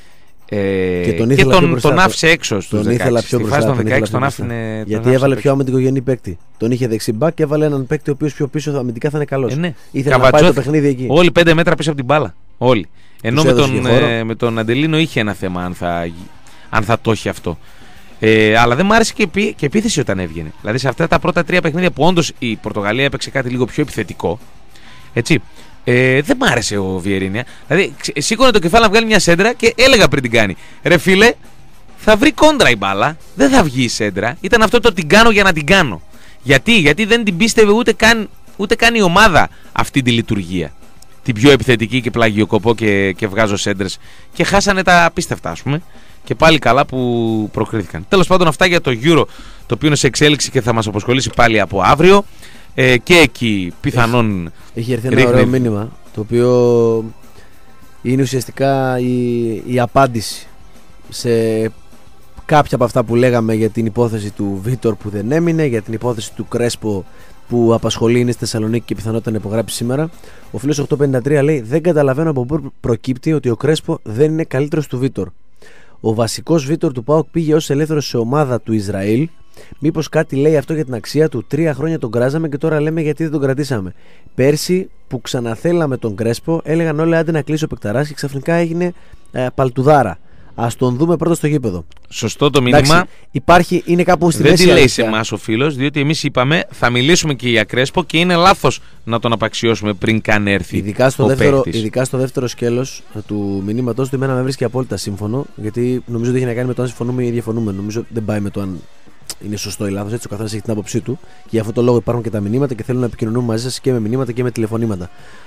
Ε, και τον, και τον, τον άφησε έξω στους τον ήθελα πιο μπροστά. Τον δεκαέξι τον άφηνε. Γιατί τον έβαλε πιο αμυντικογενή παίκτη. Τον είχε δεξί μπακ και έβαλε έναν παίκτη ο οποίος πιο πίσω αμυντικά θα είναι καλός. Ε, ναι. Ήθελε να πάει το παιχνίδι εκεί. Όλοι πέντε μέτρα πίσω από την μπάλα. Όλοι. Ενώ με τον, ε, με τον Αντελίνο είχε ένα θέμα αν θα, αν θα το έχει αυτό. Ε, αλλά δεν μου άρεσε και, επί, και επίθεση όταν έβγαινε. Δηλαδή σε αυτά τα πρώτα τρία παιχνίδια που όντως η Πορτογαλία έπαιξε κάτι λίγο πιο επιθετικό. Έτσι. Ε, δεν μ' άρεσε ο Βιερίνια. Δηλαδή σήκωνε το κεφάλι να βγάλει μια σέντρα και έλεγα πριν την κάνει. Ρε φίλε, θα βρει κόντρα η μπάλα. Δεν θα βγει η σέντρα. Ήταν αυτό το την κάνω για να την κάνω. Γιατί, Γιατί δεν την πίστευε ούτε καν, ούτε καν η ομάδα αυτή τη λειτουργία. Την πιο επιθετική και πλαγιοκοπώ και, και βγάζω σέντρες. Και χάσανε τα απίστευτα, ας πούμε. Και πάλι καλά που προκρίθηκαν. Τέλος πάντων, αυτά για το Euro, το οποίο είναι σε εξέλιξη και θα μας απασχολήσει πάλι από αύριο. Ε, και εκεί πιθανόν. Έχει, έχει έρθει ένα ρίχνει... ωραίο μήνυμα, το οποίο είναι ουσιαστικά η, η απάντηση σε κάποια από αυτά που λέγαμε για την υπόθεση του Βίτορ που δεν έμεινε, για την υπόθεση του Κρέσπο που απασχολεί, είναι στη Θεσσαλονίκη και πιθανότατα να υπογράψει σήμερα. Ο φίλος οκτακόσια πενήντα τρία λέει: δεν καταλαβαίνω από πού προκύπτει ότι ο Κρέσπο δεν είναι καλύτερος του Βίτορ. Ο βασικός Βίτορ του ΠΑΟΚ πήγε ως ελεύθερος σε ομάδα του Ισραήλ. Μήπως κάτι λέει αυτό για την αξία του? Τρία χρόνια τον κράζαμε και τώρα λέμε γιατί δεν τον κρατήσαμε. Πέρσι που ξαναθέλαμε τον Κρέσπο, έλεγαν όλοι άντε να κλείσει ο παικταράς και ξαφνικά έγινε ε, παλτουδάρα. Ας τον δούμε πρώτα στο γήπεδο. Σωστό το μήνυμα. Εντάξει, υπάρχει, είναι κάπου στη Δεν μέση. τη λέει σε εμάς ο φίλος, διότι εμείς είπαμε θα μιλήσουμε και για Κρέσπο και είναι λάθος να τον απαξιώσουμε πριν καν έρθει. Ειδικά στο, ο δεύτερο, παίκτης. ειδικά στο δεύτερο σκέλος του μηνύματός του, εμένα με βρίσκει απόλυτα σύμφωνο. Γιατί νομίζω ότι έχει να κάνει με το αν συμφωνούμε ή διαφωνούμε. Νομίζω δεν πάει με το αν είναι σωστό ή λάθος. Έτσι ο καθένας έχει την άποψή του. Και για αυτό το λόγο υπάρχουν και τα μηνύματα και θέλω να επικοινωνούμε μαζί σας και με μηνύματα και με τηλεφωνήματα.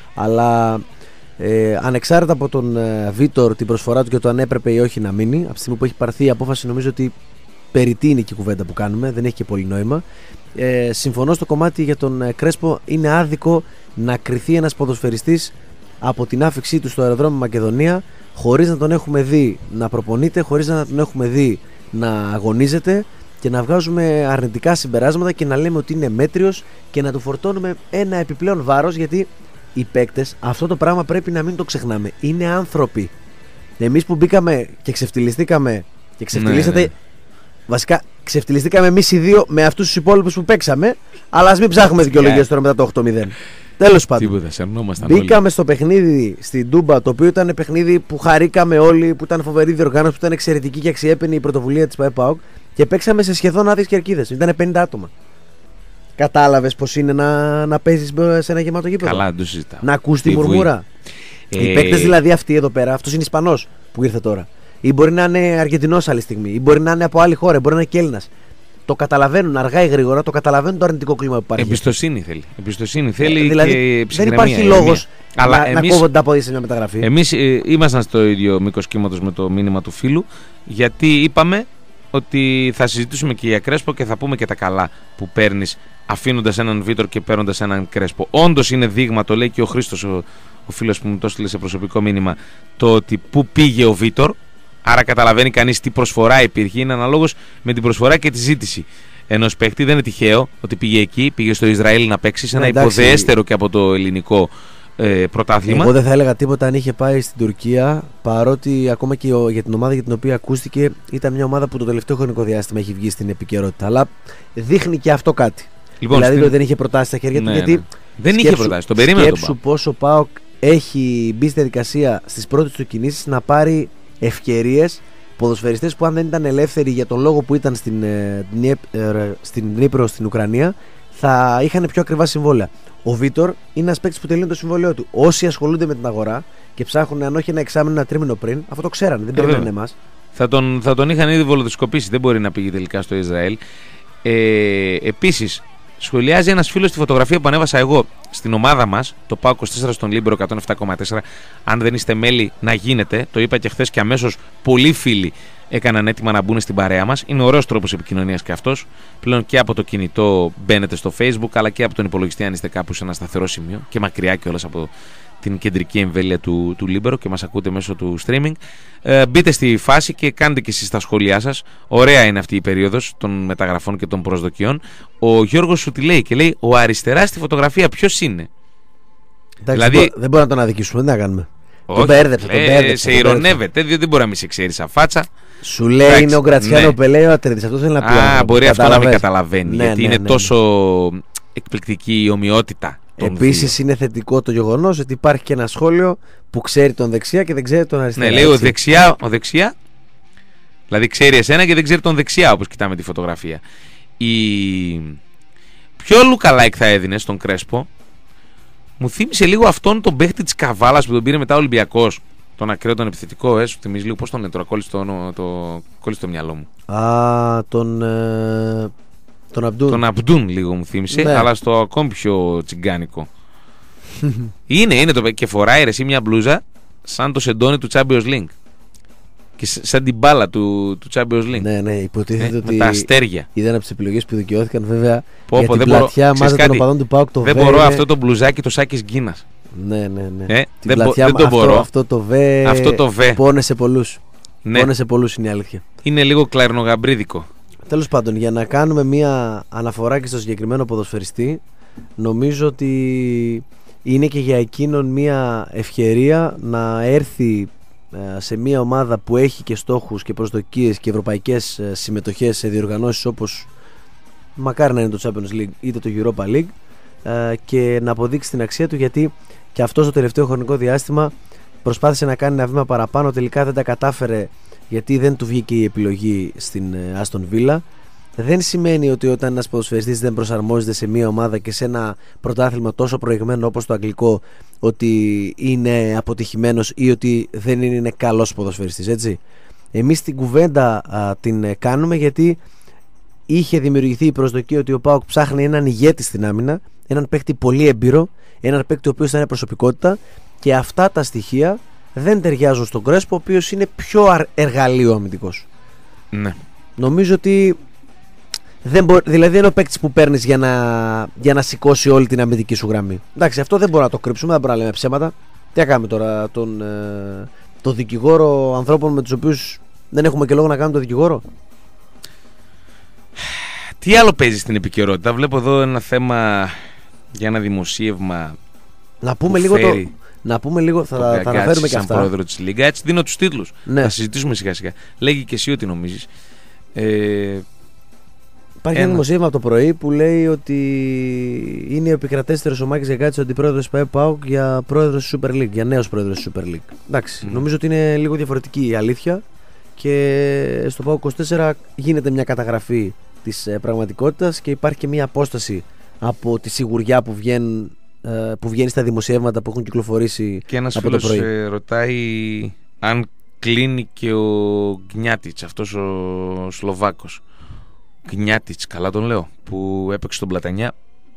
Αλλά ε, ανεξάρτητα από τον ε, Βίτορ, την προσφορά του και το αν έπρεπε ή όχι να μείνει, από τη στιγμή που έχει πάρθει η απόφαση, νομίζω ότι περιττή είναι και η κουβέντα που κάνουμε, δεν έχει και πολύ νόημα. Ε, συμφωνώ στο κομμάτι για τον ε, Κρέσπο. Είναι άδικο να κριθεί ένας ποδοσφαιριστής από την άφηξή του στο αεροδρόμιο Μακεδονία χωρίς να τον έχουμε δει να προπονείται, χωρίς να τον έχουμε δει να αγωνίζεται και να βγάζουμε αρνητικά συμπεράσματα και να λέμε ότι είναι μέτριος και να του φορτώνουμε ένα επιπλέον βάρος, γιατί οι παίκτες αυτό το πράγμα πρέπει να μην το ξεχνάμε. Είναι άνθρωποι. Εμείς που μπήκαμε και ξεφτυλιστήκαμε και ξεφτυλίσατε. Ναι, ναι. Βασικά, ξεφτυλιστήκαμε εμείς οι δύο με αυτούς τους υπόλοιπους που παίξαμε, αλλά ας μην ψάχνουμε δικαιολογίες τώρα μετά το οκτώ μηδέν. Τέλος πάντων. Τίποτα, σερνόμασταν Μπήκαμε όλοι. στο παιχνίδι στην Τούμπα, το οποίο ήταν παιχνίδι που χαρήκαμε όλοι, που ήταν φοβερή διοργάνωση, που ήταν εξαιρετική και αξιέπαινη η πρωτοβουλία της ΠΑΕ, και παίξαμε σε σχεδόν άδειες κερκίδες. Ήταν πενήντα άτομα. Κατάλαβες πως είναι να, να παίζεις σε ένα γεμάτο γήπεδο? Καλά, δεν το συζητάω. Να ακούς τη Τι μουρμούρα. Ε... Οι παίκτες δηλαδή αυτοί εδώ πέρα, αυτός είναι Ισπανός που ήρθε τώρα. Ή μπορεί να είναι Αργεντινός άλλη στιγμή, ή μπορεί να είναι από άλλη χώρα, μπορεί να είναι και Έλληνας. Το καταλαβαίνουν αργά ή γρήγορα, το καταλαβαίνουν το αρνητικό κλίμα που υπάρχει. Εμπιστοσύνη θέλει. Εμπιστοσύνη θέλει Ε, δηλαδή, και ψυχραιμία. δεν υπάρχει λόγος Αλλά να, εμείς, να κόβονται τα πόδια σε μια μεταγραφή. Εμείς ε, ήμασταν στο ίδιο μήκος κύματος με το μήνυμα του φίλου, γιατί είπαμε ότι θα συζητήσουμε και για Κρέσπο και θα πούμε και τα καλά που παίρνεις αφήνοντας έναν Βίτορ και παίρνοντας έναν Κρέσπο. Όντως είναι δείγμα, το λέει και ο Χρήστος, ο, ο φίλος που μου το έστειλε σε προσωπικό μήνυμα, το ότι πού πήγε ο Βίτορ. Άρα καταλαβαίνει κανείς τι προσφορά υπήρχε. Είναι αναλόγως με την προσφορά και τη ζήτηση ενός παίκτη. Δεν είναι τυχαίο ότι πήγε εκεί, πήγε στο Ισραήλ να παίξει σε ένα Εντάξει. υποδεέστερο και από το ελληνικό ε, πρωτάθλημα. Εγώ δεν θα έλεγα τίποτα αν είχε πάει στην Τουρκία, παρότι ακόμα και ο, για την ομάδα για την οποία ακούστηκε ήταν μια ομάδα που το τελευταίο χρονικό διάστημα έχει βγει στην επικαιρότητα. Αλλά δείχνει και αυτό κάτι. Λοιπόν, δηλαδή στην... δεν είχε προτάσει στα χέρια του, ναι, γιατί. Ναι. Δεν σκέψου, είχε προτάσει, τον περίμενε τον Σκέψου πόσο ο ΠΑΟΚ έχει μπει στη διαδικασία στις πρώτες του κινήσεις να πάρει ευκαιρίες, ποδοσφαιριστές που αν δεν ήταν ελεύθεροι για τον λόγο που ήταν στην, ε, ε, στην Νύπρο, στην Ουκρανία, θα είχαν πιο ακριβά συμβόλαια. Ο Βίτορ είναι ένας παίκτης που τελειώνει το συμβόλαιό του. Όσοι ασχολούνται με την αγορά και ψάχνουν, αν όχι ένα εξάμηνο, ένα τρίμηνο πριν, αυτό το ξέρανε, δεν περιμένουν εμάς. Θα τον, θα τον είχαν ήδη βολοδοσκοπήσει, δεν μπορεί να πήγε τελικά στο Ισραήλ. Ε, επίσης, σχολιάζει ένας φίλος τη φωτογραφία που ανέβασα εγώ στην ομάδα μας, το ΠΑΟΚ είκοσι τέσσερα στον Λίμπερο εκατόν επτά κόμμα τέσσερα. Αν δεν είστε μέλη, να γίνετε. Το είπα και χθες και αμέσως πολλοί φίλοι έκαναν έτοιμα να μπουν στην παρέα μας. Είναι ωραίος τρόπος επικοινωνίας και αυτός. Πλέον και από το κινητό μπαίνετε στο Facebook, αλλά και από τον υπολογιστή αν είστε κάπου σε ένα σταθερό σημείο και μακριά κιόλας από την κεντρική εμβέλεια του, του Λίμπερο και μας ακούτε μέσω του streaming. Ε, μπείτε στη φάση και κάντε και εσείς τα σχόλιά σας. Ωραία είναι αυτή η περίοδος των μεταγραφών και των προσδοκιών. Ο Γιώργος σου τη λέει και λέει: ο αριστερά στη φωτογραφία ποιος είναι? Εντάξει, δηλαδή, δεν μπορούμε να τον αδικήσουμε, δεν θα κάνουμε. Όχι, τον μπέρδεψε, τον μπέρδεψε. Σε ηρωνεύεται, διότι δεν μπορεί να μην σε ξέρει σαν φάτσα. Σου λέει Εντάξει, είναι ο Γκρατσιάνο ναι. Πελέ ο Ατρίδης. Αυτό θέλει να πει. Α, μπορεί αυτό να μην καταλαβαίνει. Ναι, γιατί ναι, είναι ναι, ναι. τόσο εκπληκτική η ομοιότητα. Επίσης είναι θετικό το γεγονός ότι υπάρχει και ένα σχόλιο που ξέρει τον δεξιά και δεν ξέρει τον αριστερά. Ναι, λέει ο δεξιά, ο δεξιά. Δηλαδή ξέρει εσένα και δεν ξέρει τον δεξιά, όπως κοιτάμε τη φωτογραφία. Η... Ποιο lookalike θα έδινε στον Κρέσπο? Μου θύμισε λίγο αυτόν τον παίχτη της Καβάλας που τον πήρε μετά ο Ολυμπιακός. Τον ακραίο, τον επιθετικό, ε, σου θυμίζει λίγο πώς τον λένε τώρα, κόλλησε το, το, κόλλησε το μυαλό μου. Α, τον. Ε, τον Αμπτούν. Τον Αμπτούν λίγο μου θύμισε, ναι. Αλλά στο ακόμη πιο τσιγκάνικο. είναι, είναι το και φοράει ρε, εσύ μια μπλούζα σαν το σεντόνι του Champions League. Και σαν την μπάλα του, του Champions League. Ναι, ναι, υποτίθεται ε, ότι. Με τα αστέρια. Ήταν από τις επιλογές που δικαιώθηκαν, βέβαια. Πω, για πω, την δεν πλατιά μπορώ, μάζα των οπαδών του ΠΑΟΚ το δεν βέ. μπορώ αυτό το μπλουζάκι το Σάκης Γκίνας. Ναι, ναι, ναι. Ε, την δεν, πλατιά, δεν το αυτό, μπορώ. Αυτό το βέ. Αυτό το βέ. Πόνεσε πολλούς. Ναι. Πόνεσε πολλούς είναι η αλήθεια. Είναι λίγο κλαρνογαμπρίδικο. Τέλος πάντων, για να κάνουμε μια αναφορά και στο συγκεκριμένο ποδοσφαιριστή, νομίζω ότι είναι και για εκείνον μια ευκαιρία να έρθει σε μια ομάδα που έχει και στόχους και προσδοκίες και ευρωπαϊκές συμμετοχές σε διοργανώσεις όπως μακάρι να είναι το Champions League είτε το Europa League, και να αποδείξει την αξία του, γιατί και αυτό στο τελευταίο χρονικό διάστημα προσπάθησε να κάνει ένα βήμα παραπάνω, τελικά δεν τα κατάφερε γιατί δεν του βγήκε η επιλογή στην Άστον Βίλα. Δεν σημαίνει ότι όταν ένας ποδοσφαιριστής δεν προσαρμόζεται σε μια ομάδα και σε ένα πρωτάθλημα τόσο προηγμένο όπως το αγγλικό, ότι είναι αποτυχημένος ή ότι δεν είναι καλός ποδοσφαιριστής, έτσι. Εμείς την κουβέντα α, την κάνουμε γιατί είχε δημιουργηθεί η προσδοκία ότι ο ΠΑΟΚ ψάχνει έναν ηγέτη στην άμυνα, έναν παίκτη πολύ έμπειρο, έναν παίκτη ο οποίος θα είναι προσωπικότητα, και αυτά τα στοιχεία δεν ταιριάζουν στον Κρέσπο, ο οποίος είναι πιο εργαλείο αμυντικός. Ναι. Νομίζω ότι δεν μπο... δηλαδή δεν είναι ο παίκτης που παίρνεις για να... για να σηκώσει όλη την αμυντική σου γραμμή. Εντάξει, αυτό δεν μπορούμε να το κρύψουμε, δεν μπορούμε να λέμε ψέματα. Τι θα κάνουμε τώρα, τον, ε... τον δικηγόρο ανθρώπων με τους οποίους δεν έχουμε και λόγο να κάνουμε τον δικηγόρο. Τι άλλο παίζει στην επικαιρότητα? Βλέπω εδώ ένα θέμα για ένα δημοσίευμα. Να πούμε λίγο φέρει... το... Να πούμε λίγο, θα, θα αναφέρουμε και αυτά. Σαν πρόεδρο της Λίγκα, έτσι δίνω τους τίτλους. Ναι. Θα συζητήσουμε σιγά σιγά. Λέγει και εσύ ό,τι νομίζεις. Ε... Υπάρχει ένα δημοσίευμα από το πρωί που λέει ότι είναι ο επικρατέστερος ο Μάκης Γιακάτης, ο αντιπρόεδρος της ΠΑΟΚ, για πρόεδρος της Super League, για νέος πρόεδρος της Super League. Εντάξει, mm. νομίζω ότι είναι λίγο διαφορετική η αλήθεια και στο ΠΑΟΚ είκοσι τέσσερα γίνεται μια καταγραφή της ε, πραγματικότητας και υπάρχει και μια απόσταση από τη σιγουριά που βγαίνει, ε, που βγαίνει στα δημοσιεύματα που έχουν κυκλοφορήσει και ένας από το πρωί. Και ένας φίλος ρωτάει αν κλείνει και ο Γκνιάτιτς, αυτός ο Σλοβάκος. Γκνιάτιτς, καλά τον λέω, που έπαιξε στον Πλατανιά.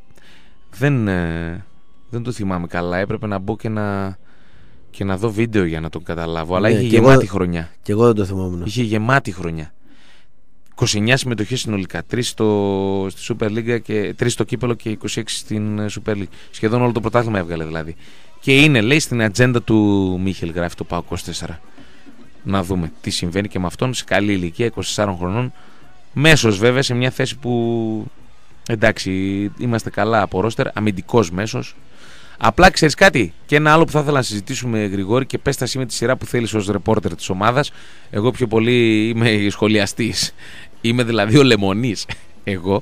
Δεν, ε, δεν το θυμάμαι καλά. Έπρεπε να μπω και να, και να δω βίντεο για να τον καταλάβω. Αλλά ναι, είχε γεμάτη εγώ, χρονιά. Και εγώ δεν το θυμόμουν. Είχε γεμάτη χρονιά. είκοσι εννιά συμμετοχές συνολικά. τρεις στο, στη Super League και τρεις στο κύπελο και είκοσι έξι στην Super League. Σχεδόν όλο το πρωτάθλημα έβγαλε δηλαδή. Και είναι, λέει, στην ατζέντα του Μίχελ, γράφει το ΠΑΟΚ είκοσι τέσσερα. Να δούμε τι συμβαίνει και με αυτόν σε καλή ηλικία, είκοσι τεσσάρων χρονών. Μέσος βέβαια, σε μια θέση που εντάξει, είμαστε καλά από ρόστερ, αμυντικός μέσος. Απλά ξέρεις κάτι, και ένα άλλο που θα ήθελα να συζητήσουμε, Γρηγόρη, και πες τα εσύ με τη σειρά που θέλεις ως ρεπόρτερ της ομάδας. Εγώ πιο πολύ είμαι σχολιαστής. Είμαι δηλαδή ο Λεμονής. Εγώ.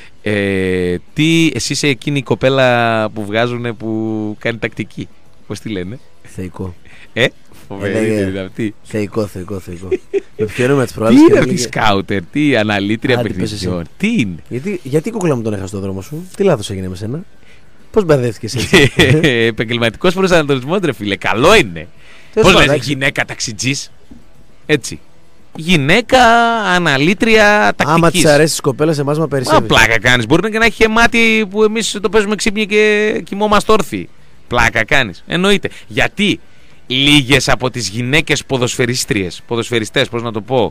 Ε, τι, εσύ είσαι εκείνη η κοπέλα που βγάζουν που κάνει τακτική. Πώς τη λένε? Θεϊκό. Ε, φοβερή είναι αυτή. Θεϊκό, θεϊκό, θεϊκό. Με ποιον τις προάλλες. Τι είναι αυτή η σκάουτερ, τι αναλύτρια παιχνιδιών. Τι είναι? Γιατί, γιατί κούκλα μου τον έχασε στον δρόμο σου? Τι λάθος έγινε με σένα? Πώς μπερδεύτηκες έτσι? Επαγγελματικός προσανατολισμός, ρε φίλε. Καλό είναι. Πώς λες, γυναίκα ταξιτζής? Έτσι. Γυναίκα αναλύτρια τακτικής. Άμα της αρέσει τις κοπέλες, εμάς μα περισσεύει. Μα πλάκα κάνεις. Μπορεί να έχει γεμάτι που εμείς το παίζουμε ξύπνια και κοιμόμαστε όρθιοι. Πλάκα κάνεις. Εννοείται. Γιατί λίγες από τις γυναίκες ποδοσφαιρίστριες, ποδοσφαιριστές, πώς να το πω,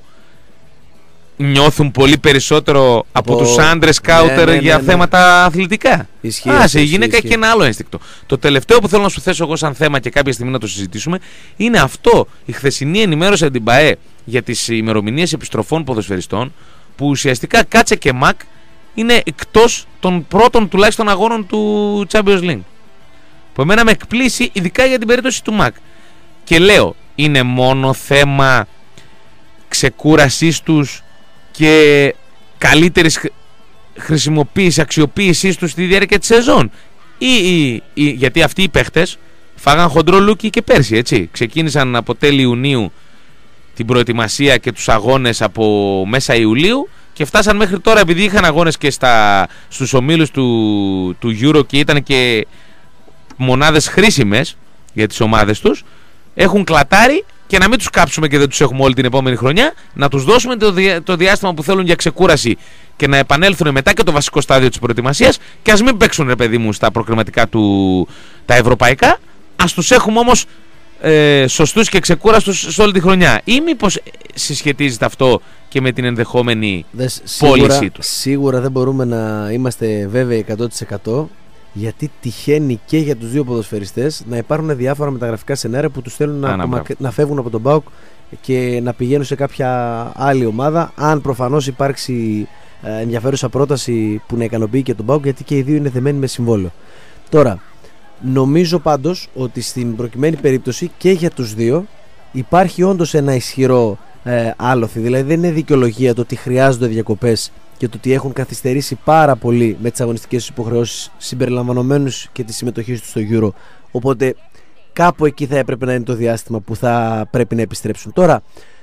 νιώθουν πολύ περισσότερο από, από τους άντρες σκάουτερ ναι, ναι, ναι, για ναι. θέματα αθλητικά. Ισχύει. Άσε, η γυναίκα ισχύει. Έχει ένα άλλο ένστικτο. Το τελευταίο που θέλω να σου θέσω εγώ σαν θέμα και κάποια στιγμή να το συζητήσουμε είναι αυτό. Η χθεσινή ενημέρωση από την ΠΑΕ για τις ημερομηνίες επιστροφών ποδοσφαιριστών, που ουσιαστικά Κάτσε και Μακ είναι εκτός των πρώτων τουλάχιστον αγώνων του Champions League. Που εμένα με εκπλήσει, ειδικά για την περίπτωση του Μακ. Και λέω, είναι μόνο θέμα ξεκούρασής τους και καλύτερης χρησιμοποίηση, αξιοποίησής τους στη διάρκεια της σεζόν, ή, ή, ή, γιατί αυτοί οι παίχτες φάγαν χοντρό λούκι και πέρσι, έτσι. Ξεκίνησαν από τέλη Ιουνίου την προετοιμασία και τους αγώνες από μέσα Ιουλίου και φτάσαν μέχρι τώρα, επειδή είχαν αγώνες και στα, στους ομίλους του, του Euro και ήταν και μονάδες χρήσιμες για τις ομάδες τους, έχουν κλατάρει. Και να μην τους κάψουμε και δεν τους έχουμε όλη την επόμενη χρονιά, να τους δώσουμε το, δια, το διάστημα που θέλουν για ξεκούραση και να επανέλθουν μετά και το βασικό στάδιο της προετοιμασίας, και ας μην παίξουν, ρε παιδί μου, στα προκριματικά του τα ευρωπαϊκά, ας τους έχουμε όμως ε, σωστούς και ξεκούραστους σε όλη τη χρονιά. Ή μήπως συσχετίζεται αυτό και με την ενδεχόμενη Δες, πώλησή σίγουρα, του? Σίγουρα δεν μπορούμε να είμαστε βέβαιοι εκατό τοις εκατό, γιατί τυχαίνει και για τους δύο ποδοσφαιριστές να υπάρχουν διάφορα μεταγραφικά σενάρια που τους θέλουν να, να, να φεύγουν από τον ΠΑΟΚ και να πηγαίνουν σε κάποια άλλη ομάδα, αν προφανώς υπάρξει ε, ενδιαφέρουσα πρόταση που να ικανοποιεί και τον ΠΑΟΚ, γιατί και οι δύο είναι δεμένοι με συμβόλαιο. Τώρα, νομίζω πάντως ότι στην προκειμένη περίπτωση και για τους δύο υπάρχει όντως ένα ισχυρό ε, άλοθη. Δηλαδή δεν είναι δικαιολογία το ότι χρειάζονται διακοπές και το ότι έχουν καθυστερήσει πάρα πολύ με τις αγωνιστικές τους υποχρεώσεις συμπεριλαμβανομένους και τη συμμετοχή τους στο Euro. Οπότε κάπου εκεί θα έπρεπε να είναι το διάστημα που θα πρέπει να επιστρέψουν. Τώρα,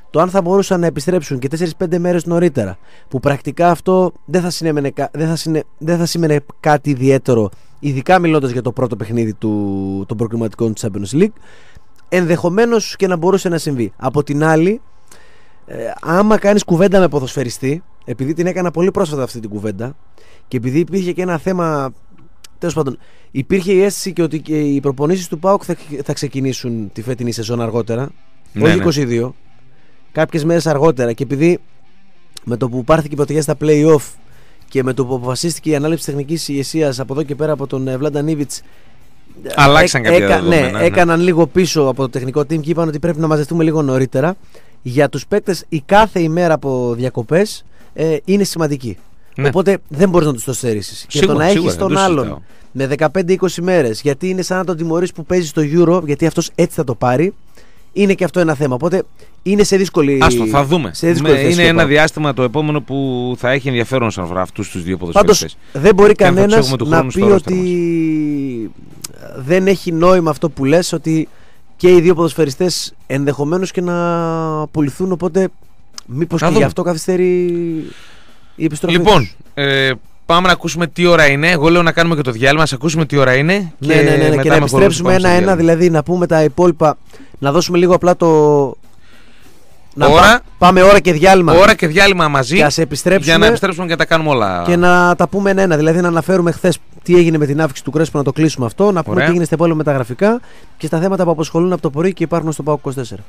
το αν θα μπορούσαν να επιστρέψουν και τέσσερις πέντε μέρες νωρίτερα, που πρακτικά αυτό δεν θα, συνέμενε, δεν θα, συνε, δεν θα σήμαινε κάτι ιδιαίτερο, ειδικά μιλώντας για το πρώτο παιχνίδι του, των προκριματικών του Champions League, ενδεχομένως και να μπορούσε να συμβεί. Από την άλλη, ε, άμα κάνεις κουβέντα με ποδοσφαιριστή, επειδή την έκανα πολύ πρόσφατα αυτή την κουβέντα και επειδή υπήρχε και ένα θέμα, τέλος πάντων, υπήρχε η αίσθηση και ότι και οι προπονήσεις του ΠΑΟΚ θα, θα ξεκινήσουν τη φετινή σεζόν αργότερα, ναι, όχι ναι. είκοσι δύο, κάποιες μέρες αργότερα, και επειδή με το που πάρθηκε η πρωτοβουλία στα play-off και με το που αποφασίστηκε η ανάληψη τεχνικής ηγεσίας από εδώ και πέρα από τον Βλάντα Νίβιτς, αλλάξαν κάποια έκα, δεδομένα, ναι, ναι. έκαναν λίγο πίσω από το τεχνικό team και είπαν ότι πρέπει να μαζευτούμε λίγο νωρίτερα. Για τους παίκτες η κάθε ημέρα από διακοπές ε, είναι σημαντική. Ναι. Οπότε δεν μπορείς να τους το στερήσεις. Και το να έχεις τον άλλον με δεκαπέντε είκοσι μέρες, γιατί είναι σαν να τον τιμωρείς που παίζει στο Euro, γιατί αυτός έτσι θα το πάρει, είναι και αυτό ένα θέμα. Οπότε είναι σε δύσκολη. Άστο, θα δούμε. Σε δύσκολη με, είναι ένα διάστημα το επόμενο που θα έχει ενδιαφέρον όσον αφορά αυτούς τους δύο ποδοσφαιριστές. Πάντως δεν μπορεί κανένας να πει ότι δεν έχει νόημα αυτό που λες, ότι και οι δύο ποδοσφαιριστές ενδεχομένως και να πουληθούν. Οπότε μήπως και γι' αυτό καθυστερεί η επιστροφή. Λοιπόν, ε, πάμε να ακούσουμε τι ώρα είναι. Εγώ λέω να κάνουμε και το διάλειμμα, να ακούσουμε τι ώρα είναι. Και, ναι, ναι, ναι, ναι, και να επιστρέψουμε ένα-ένα, δηλαδή να πούμε τα υπόλοιπα. Να δώσουμε λίγο απλά το. Να ώρα, πά, πάμε ώρα και διάλειμμα. Ώρα και διάλειμμα μαζί. Και ας επιστρέψουμε, για να επιστρέψουμε και να τα κάνουμε όλα. Και να τα πούμε ένα-ένα. Δηλαδή να αναφέρουμε χθες τι έγινε με την αύξηση του Κρέσπο, να το κλείσουμε αυτό. Να πούμε Ωραία. τι έγινε στα υπόλοιπα με τα γραφικά και στα θέματα που απασχολούν από το πρωί και υπάρχουν στο ΠΑΟΚ είκοσι τέσσερα.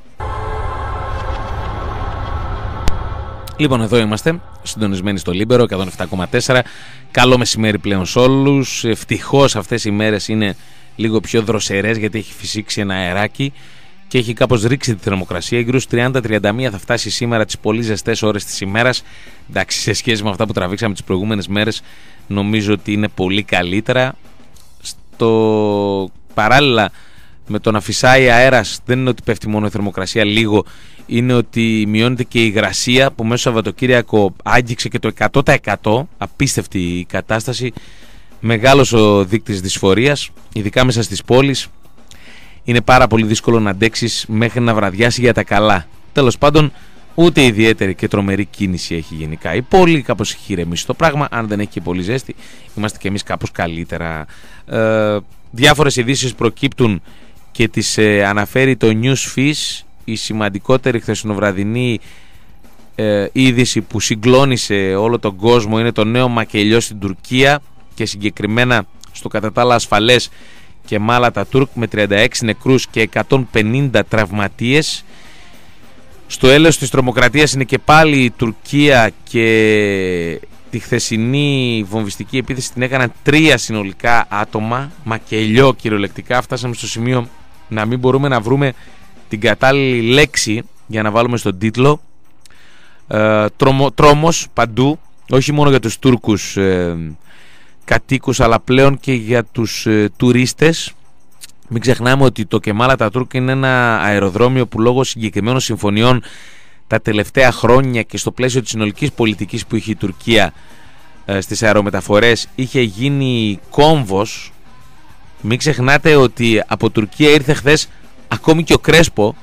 Λοιπόν, εδώ είμαστε, συντονισμένοι στο Λίμπερο εκατόν επτά κόμμα τέσσερα. Καλό μεσημέρι πλέον σε όλους. Ευτυχώς αυτές οι μέρες είναι λίγο πιο δροσερές, γιατί έχει φυσήξει ένα αεράκι και έχει κάπως ρίξει τη θερμοκρασία. Γύρω στους τριάντα με τριάντα μία θα φτάσει σήμερα τις πολύ ζεστές ώρες της ημέρας. Εντάξει, σε σχέση με αυτά που τραβήξαμε τις προηγούμενες μέρες, νομίζω ότι είναι πολύ καλύτερα. Στο παράλληλα με το να φυσάει αέρας, δεν είναι ότι πέφτει μόνο η θερμοκρασία λίγο, είναι ότι μειώνεται και η υγρασία, που μέσω Σαββατοκύριακο άγγιξε και το εκατό τοις εκατό. Απίστευτη η κατάσταση. Μεγάλος ο δείκτης δυσφορίας, ειδικά μέσα στις πόλεις. Είναι πάρα πολύ δύσκολο να αντέξεις μέχρι να βραδιάσει για τα καλά. Τέλος πάντων, ούτε ιδιαίτερη και τρομερή κίνηση έχει γενικά η πόλη. Κάπως έχει ηρεμήσει το πράγμα. Αν δεν έχει και πολύ ζέστη, είμαστε κι εμείς κάπως καλύτερα. Ε, διάφορες ειδήσεις προκύπτουν και τις ε, αναφέρει το Newsfish. Η σημαντικότερη χθεσινοβραδινή ε, είδηση που συγκλώνησε όλο τον κόσμο είναι το νέο μακελιό στην Τουρκία, και συγκεκριμένα στο κατά τα άλλα ασφαλές και Μάλατα Τούρκ, με τριάντα έξι νεκρούς και εκατόν πενήντα τραυματίες. Στο έλεος της τρομοκρατίας είναι και πάλι η Τουρκία, και τη χθεσινή βομβιστική επίθεση την έκαναν τρία συνολικά άτομα. Μακελιό κυριολεκτικά. Φτάσαμε στο σημείο να μην μπορούμε να βρούμε την κατάλληλη λέξη για να βάλουμε στον τίτλο. ε, τρομο, Τρόμος παντού, όχι μόνο για τους Τούρκους ε, κατοίκους, αλλά πλέον και για τους ε, τουρίστες. Μην ξεχνάμε ότι το Κεμάλ Ατατούρκ είναι ένα αεροδρόμιο που λόγω συγκεκριμένων συμφωνιών τα τελευταία χρόνια και στο πλαίσιο της συνολικής πολιτικής που είχε η Τουρκία ε, στις αερομεταφορές είχε γίνει κόμβος. Μην ξεχνάτε ότι από Τουρκία ήρθε χθες ακόμη και ο Κρέσπο.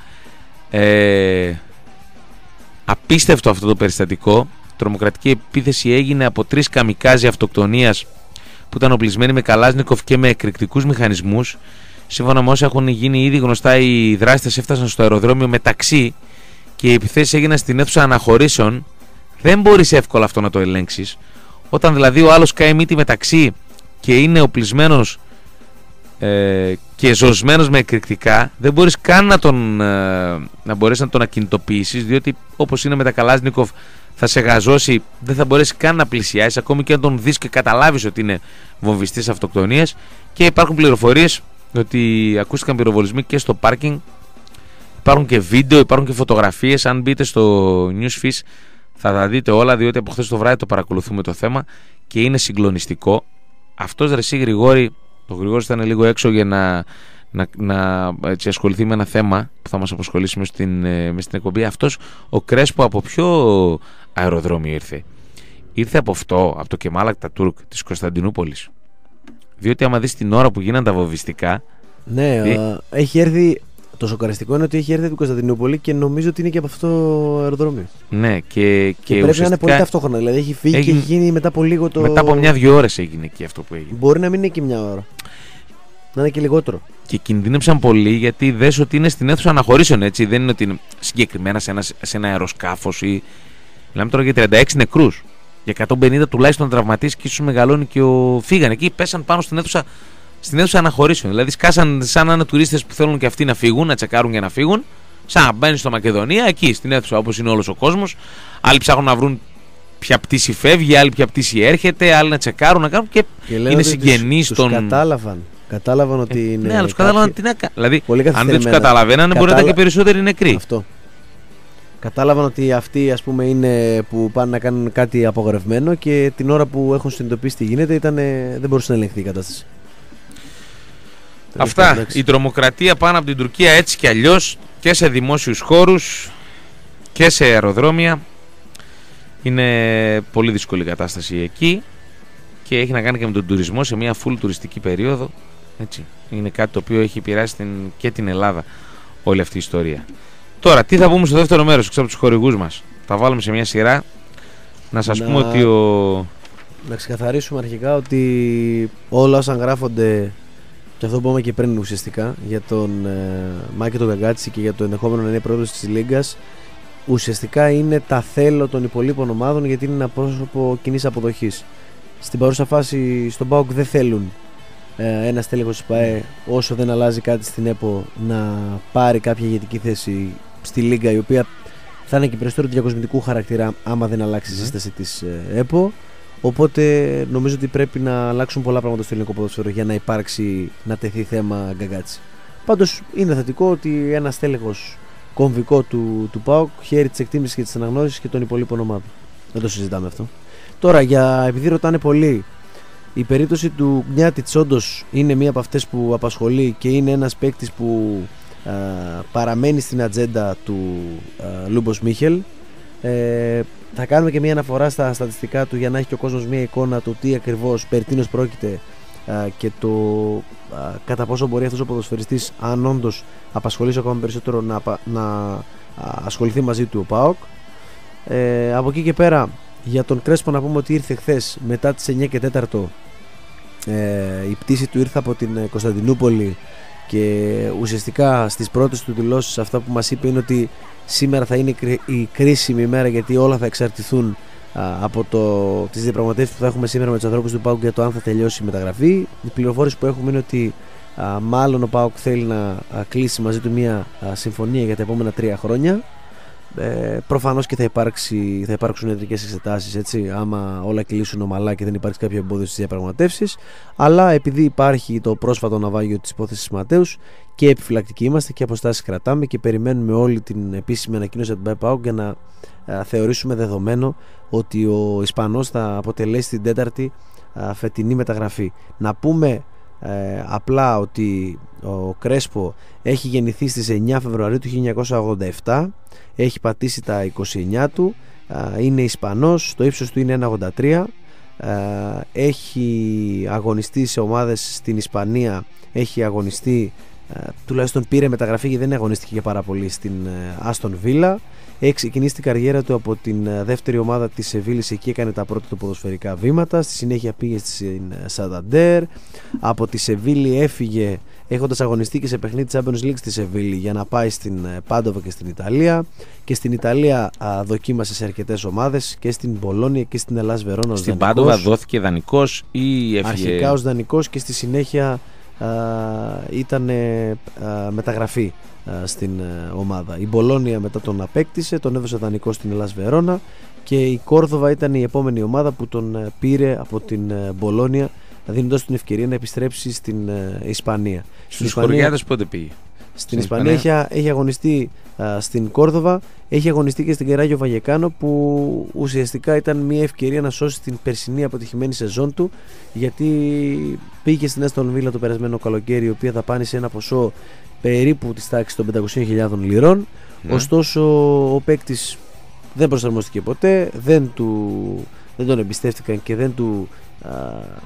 ε, Απίστευτο αυτό το περιστατικό. Τρομοκρατική επίθεση έγινε από τρεις καμικάζι αυτοκτονίας που ήταν οπλισμένοι με Καλάζνικοφ και με εκρηκτικούς μηχανισμούς. Σύμφωνα με όσα έχουν γίνει ήδη γνωστά, οι δράστες έφτασαν στο αεροδρόμιο με ταξί και οι επιθέσεις έγιναν στην αίθουσα αναχωρήσεων. Δεν μπορείς εύκολα αυτό να το ελέγξεις. Όταν δηλαδή ο άλλος καεί μύτη με ταξί και είναι οπλισμένος ε, και ζωσμένος με εκρηκτικά, δεν μπορείς καν να, τον, ε, να μπορείς να τον ακινητοποιήσεις, διότι όπως είναι με τα Καλάζνικοφ θα σε γαζώσει, δεν θα μπορέσει καν να πλησιάσει, ακόμη και αν τον δεις και καταλάβεις ότι είναι βομβιστής αυτοκτονίας. Και υπάρχουν πληροφορίες ότι ακούστηκαν πυροβολισμοί και στο πάρκινγκ. Υπάρχουν και βίντεο, υπάρχουν και φωτογραφίες. Αν μπείτε στο Newsfish θα τα δείτε όλα, διότι από χθες το βράδυ το παρακολουθούμε το θέμα και είναι συγκλονιστικό. Αυτός ρε εσύ Γρηγόρη, το Γρηγόρης ήταν λίγο έξω για να, να, να έτσι, ασχοληθεί με ένα θέμα που θα μας απασχολήσει μες στην, μες στην εκπομπή. Αυτός ο Κρέσπο από ποιο αεροδρόμιο ήρθε? Ήρθε από αυτό, από το Κεμάλ Ατατούρκ της Κωνσταντινούπολης. Διότι άμα δεις την ώρα που γίναν τα βομβιστικά, ναι, δι... α, έχει έρθει Το σοκαριστικό είναι ότι έχει έρθει από την Κωνσταντινούπολη και νομίζω ότι είναι και από αυτό το αεροδρόμιο. Ναι, και, και, και πρέπει ουσιαστικά... να είναι πολύ ταυτόχρονα. Δηλαδή έχει φύγει έγινε... και έχει γίνει μετά από λίγο το. Μετά από μια-δυο ώρες έγινε εκεί αυτό που έγινε. Μπορεί να μην είναι και μια ώρα. Να είναι και λιγότερο. Και κινδύνεψαν πολύ γιατί δες ότι είναι στην αίθουσα αναχωρήσεων, έτσι. Δεν είναι ότι είναι συγκεκριμένα σε ένα, σε ένα αεροσκάφος ή. Μιλάμε τώρα για τριάντα έξι νεκρούς. Για εκατόν πενήντα τουλάχιστον τραυματίες και ίσως μεγαλώνει και ο. Φύγανε εκεί, πέσαν πάνω στην αίθουσα. Στην αίθουσα αναχωρήσεων. Δηλαδή σκάσαν σαν να είναι τουρίστες που θέλουν και αυτοί να φύγουν, να τσεκάρουν και να φύγουν. Σαν να μπαίνει στο Μακεδονία, εκεί στην αίθουσα όπως είναι όλος ο κόσμος. Άλλοι ψάχνουν να βρουν ποια πτήση φεύγει, άλλοι ποια πτήση έρχεται, άλλοι να τσεκάρουν, να κάνουν και, και είναι συγγενείς των. Τους κατάλαβαν. Κατάλαβαν ότι ε, είναι. Ναι, αλλά τους κατάλαβαν τι να κάνουν. Δηλαδή, αν δεν τους καταλαβαίνανε, Κατάλα... μπορεί να ήταν και περισσότεροι νεκροί. Αυτό. Κατάλαβαν ότι αυτοί, ας πούμε, είναι που πάνε να κάνουν κάτι απογορευμένο και την ώρα που έχουν συνειδητοποιήσει τι γίνεται ήταν, δεν μπορούσε να ελεγχθεί η κατάσταση. Αυτά. Εντάξει. Η τρομοκρατία πάνω από την Τουρκία έτσι κι αλλιώς και σε δημόσιους χώρους και σε αεροδρόμια. Είναι πολύ δύσκολη κατάσταση εκεί και έχει να κάνει και με τον τουρισμό σε μια full τουριστική περίοδο. Έτσι. Είναι κάτι το οποίο έχει επηρεάσει την, και την Ελλάδα όλη αυτή η ιστορία. Τώρα, τι θα πούμε στο δεύτερο μέρος έξω από τους χορηγούς μας. Θα βάλουμε σε μια σειρά να σας να... πούμε ότι ο... Να ξεκαθαρίσουμε αρχικά ότι όλα όσα γράφονται και αυτό που είπαμε και πριν ουσιαστικά για τον ε, Μάκη τον Γκαγκάτση και για το ενδεχόμενο να είναι πρόεδρος της Λίγκας ουσιαστικά είναι τα θέλω των υπολείπων ομάδων γιατί είναι ένα πρόσωπο κοινής αποδοχής. Στην παρούσα φάση στον ΠΑΟΚ δεν θέλουν ε, ένα στέλεχος της ΠΑΕ όσο δεν αλλάζει κάτι στην ΕΠΟ να πάρει κάποια ηγετική θέση στη Λίγκα η οποία θα είναι και περισσότερο διακοσμητικού χαρακτήρα άμα δεν αλλάξει η mm. σύσταση της ε, ΕΠΟ. Οπότε νομίζω ότι πρέπει να αλλάξουν πολλά πράγματα στο ελληνικό ποδόσφαιρο για να υπάρξει, να τεθεί θέμα Γκαγκάτση. Πάντως είναι θετικό ότι ένα στέλεχος κομβικό του, του ΠΑΟΚ χαίρει της εκτίμησης και της αναγνώρισης και των υπολείπων ομάδων. Δεν το συζητάμε αυτό. Τώρα, για, επειδή ρωτάνε πολύ, η περίπτωση του Γκνιάτιτς όντως είναι μία από αυτές που απασχολεί και είναι ένας παίκτης που α, παραμένει στην ατζέντα του α, Λούμπος Μίχελ. Ε, θα κάνουμε και μία αναφορά στα στατιστικά του για να έχει και ο κόσμος μία εικόνα του τι ακριβώς περί τίνος πρόκειται α, και το α, κατά πόσο μπορεί αυτός ο ποδοσφαιριστής, αν όντως απασχολήσει ακόμα περισσότερο, να, να α, ασχοληθεί μαζί του ο ΠΑΟΚ. Ε, από εκεί και πέρα, για τον Κρέσπο να πούμε ότι ήρθε χθες μετά τις εννιά και τέσσερα ε, η πτήση του ήρθε από την Κωνσταντινούπολη και ουσιαστικά στις πρώτες του δηλώσεις αυτά που μας είπε είναι ότι σήμερα θα είναι η κρίσιμη ημέρα γιατί όλα θα εξαρτηθούν α, από το, τις διαπραγματεύσεις που θα έχουμε σήμερα με τους ανθρώπους του ΠΑΟΚ για το αν θα τελειώσει η μεταγραφή. Οι πληροφόρες που έχουμε είναι ότι α, μάλλον ο ΠΑΟΚ θέλει να α, κλείσει μαζί του μια α, συμφωνία για τα επόμενα τρία χρόνια. Ε, προφανώς και θα, υπάρξει, θα υπάρξουν ιατρικές εξετάσεις έτσι, άμα όλα κλείσουν ομαλά και δεν υπάρξει κάποιο εμπόδιο στις διαπραγματεύσεις. Αλλά επειδή υπάρχει το πρόσφατο ναυάγιο της υπόθεσης Ματέους και επιφυλακτικοί είμαστε και αποστάσεις κρατάμε και περιμένουμε όλη την επίσημη ανακοίνωση από την ΠΑΟΚ για να α, θεωρήσουμε δεδομένο ότι ο Ισπανός θα αποτελέσει την τέταρτη α, φετινή μεταγραφή. Να πούμε Ε, απλά ότι ο Κρέσπο έχει γεννηθεί στις εννιά Φεβρουαρίου του χίλια εννιακόσια ογδόντα επτά, έχει πατήσει τα είκοσι εννιά του, ε, είναι Ισπανός, το ύψος του είναι ένα ογδόντα τρία, ε, έχει αγωνιστεί σε ομάδες στην Ισπανία, έχει αγωνιστεί, ε, τουλάχιστον πήρε μεταγραφή γιατί δεν αγωνίστηκε και πάρα πολύ στην Άστον Βίλα. Έχει ξεκινήσει την καριέρα του από την δεύτερη ομάδα της Σεβίλης, εκεί έκανε τα πρώτα του ποδοσφαιρικά βήματα. Στη συνέχεια πήγε στην Σανταντέρ. Από τη Σεβίλη έφυγε έχοντας αγωνιστεί και σε παιχνίδι Champions League στη Σεβίλη για να πάει στην Πάντοβα και στην Ιταλία. Και στην Ιταλία α, δοκίμασε σε αρκετές ομάδες και στην Μπολόνια και στην Ελλάς Βερόνα. Στην Πάντοβα δόθηκε δανεικός ή έφυγε? Αρχικά ως δανεικός και στη συνέχεια ήταν μεταγραφή στην ομάδα. Η Μπολόνια μετά τον απέκτησε, τον έδωσε δανεικό στην Ελλάς Βερόνα και η Κόρδοβα ήταν η επόμενη ομάδα που τον πήρε από την Μπολόνια, δίνοντας την ευκαιρία να επιστρέψει στην Ισπανία. Στους χωριάδες πότε πήγε? Στην Ισπανία έχει, έχει αγωνιστεί α, στην Κόρδοβα, έχει αγωνιστεί και στην Κεράγιο Βαγεκάνο, που ουσιαστικά ήταν μια ευκαιρία να σώσει την περσινή αποτυχημένη σεζόν του, γιατί πήγε στην Άστον Βίλα το περασμένο καλοκαίρι, η οποία δαπάνησε ένα ποσό περίπου της τάξης των πεντακόσιες χιλιάδες λιρών. Mm. Ωστόσο ο παίκτης δεν προσαρμόστηκε ποτέ, δεν, του, δεν τον εμπιστεύτηκαν και δεν του α,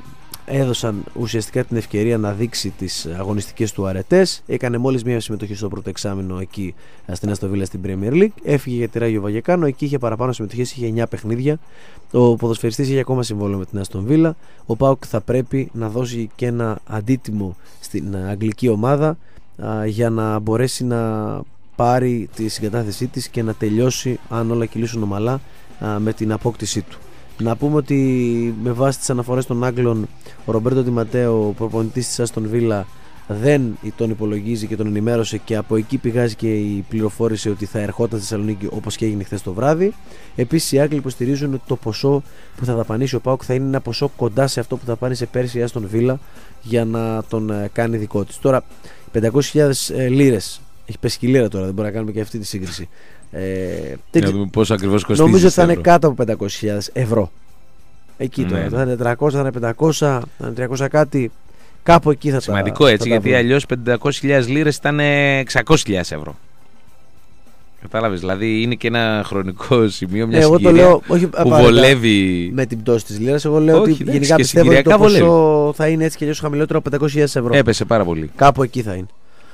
έδωσαν ουσιαστικά την ευκαιρία να δείξει τις αγωνιστικές του αρετές. Έκανε μόλις μία συμμετοχή στο πρώτο εξάμηνο εκεί στην Άστον Βίλα στην Premier League. Έφυγε για τη Ράγιο Βαγεκάνο, εκεί είχε παραπάνω συμμετοχές, είχε εννιά παιχνίδια. Ο ποδοσφαιριστής είχε ακόμα συμβόλαιο με την Άστον Βίλα. Ο ΠΑΟΚ θα πρέπει να δώσει και ένα αντίτιμο στην αγγλική ομάδα α, για να μπορέσει να πάρει τη συγκατάθεσή της και να τελειώσει, αν όλα κυλήσουν ομαλά, α, με την απόκτησή του. Να πούμε ότι με βάση τις αναφορές των Άγγλων, ο Ρομπέρτο Ντι Ματέο, ο προπονητής της Άστον Βίλα, δεν τον υπολογίζει και τον ενημέρωσε, και από εκεί πηγάζει και η πληροφόρηση ότι θα ερχόταν στη Θεσσαλονίκη, όπως και έγινε χθες το βράδυ. Επίσης οι Άγγλοι υποστηρίζουν ότι το ποσό που θα δαπανίσει ο ΠΑΟΚ θα είναι ένα ποσό κοντά σε αυτό που θα πάνησε πέρσι η Άστον Βίλα για να τον κάνει δικό της. Τώρα πεντακόσιες χιλιάδες λίρες, έχει πέσει και η λίρα τώρα, δεν μπορούμε να κάνουμε και αυτή τη σύγκριση. Ε, να δούμε πόσο ακριβώς κοστίζει. Νομίζω ότι θα είναι κάτω από πεντακόσιες χιλιάδες ευρώ. Εκεί τώρα. Ναι. Θα είναι τριακόσια, θα είναι πεντακόσια, θα είναι τριακόσια κάτι. Κάπου εκεί θα σημαντικό τα. Σημαντικό έτσι, γιατί αλλιώς πεντακόσιες χιλιάδες λίρες ήταν εξακόσιες χιλιάδες ευρώ. Κατάλαβες, δηλαδή είναι και ένα χρονικό σημείο, μια ε, συγκυρία λέω, όχι, που βολεύει. Με την πτώση της λίρας, εγώ λέω όχι, ότι ναι, γενικά πιστεύω ότι το ποσό βολεύει. Θα είναι έτσι και αλλιώς χαμηλότερο από πεντακόσιες χιλιάδες ευρώ. Έπεσε πάρα πολύ. Κάπου εκεί θα είναι.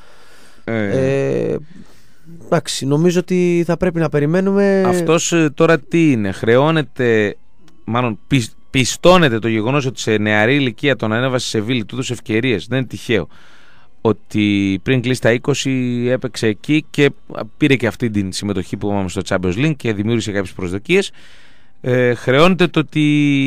Ε... Ε, εντάξει, νομίζω ότι θα πρέπει να περιμένουμε. Αυτός τώρα τι είναι, χρεώνεται, μάλλον πι, πιστώνεται το γεγονός ότι σε νεαρή ηλικία τον ανέβασε σε Σεβίλη, του έδωσε ευκαιρίες. Δεν είναι τυχαίο ότι πριν κλείσει τα είκοσι έπαιξε εκεί και πήρε και αυτή την συμμετοχή που είπαμε στο Champions League και δημιούργησε κάποιες προσδοκίες. Ε, χρεώνεται το ότι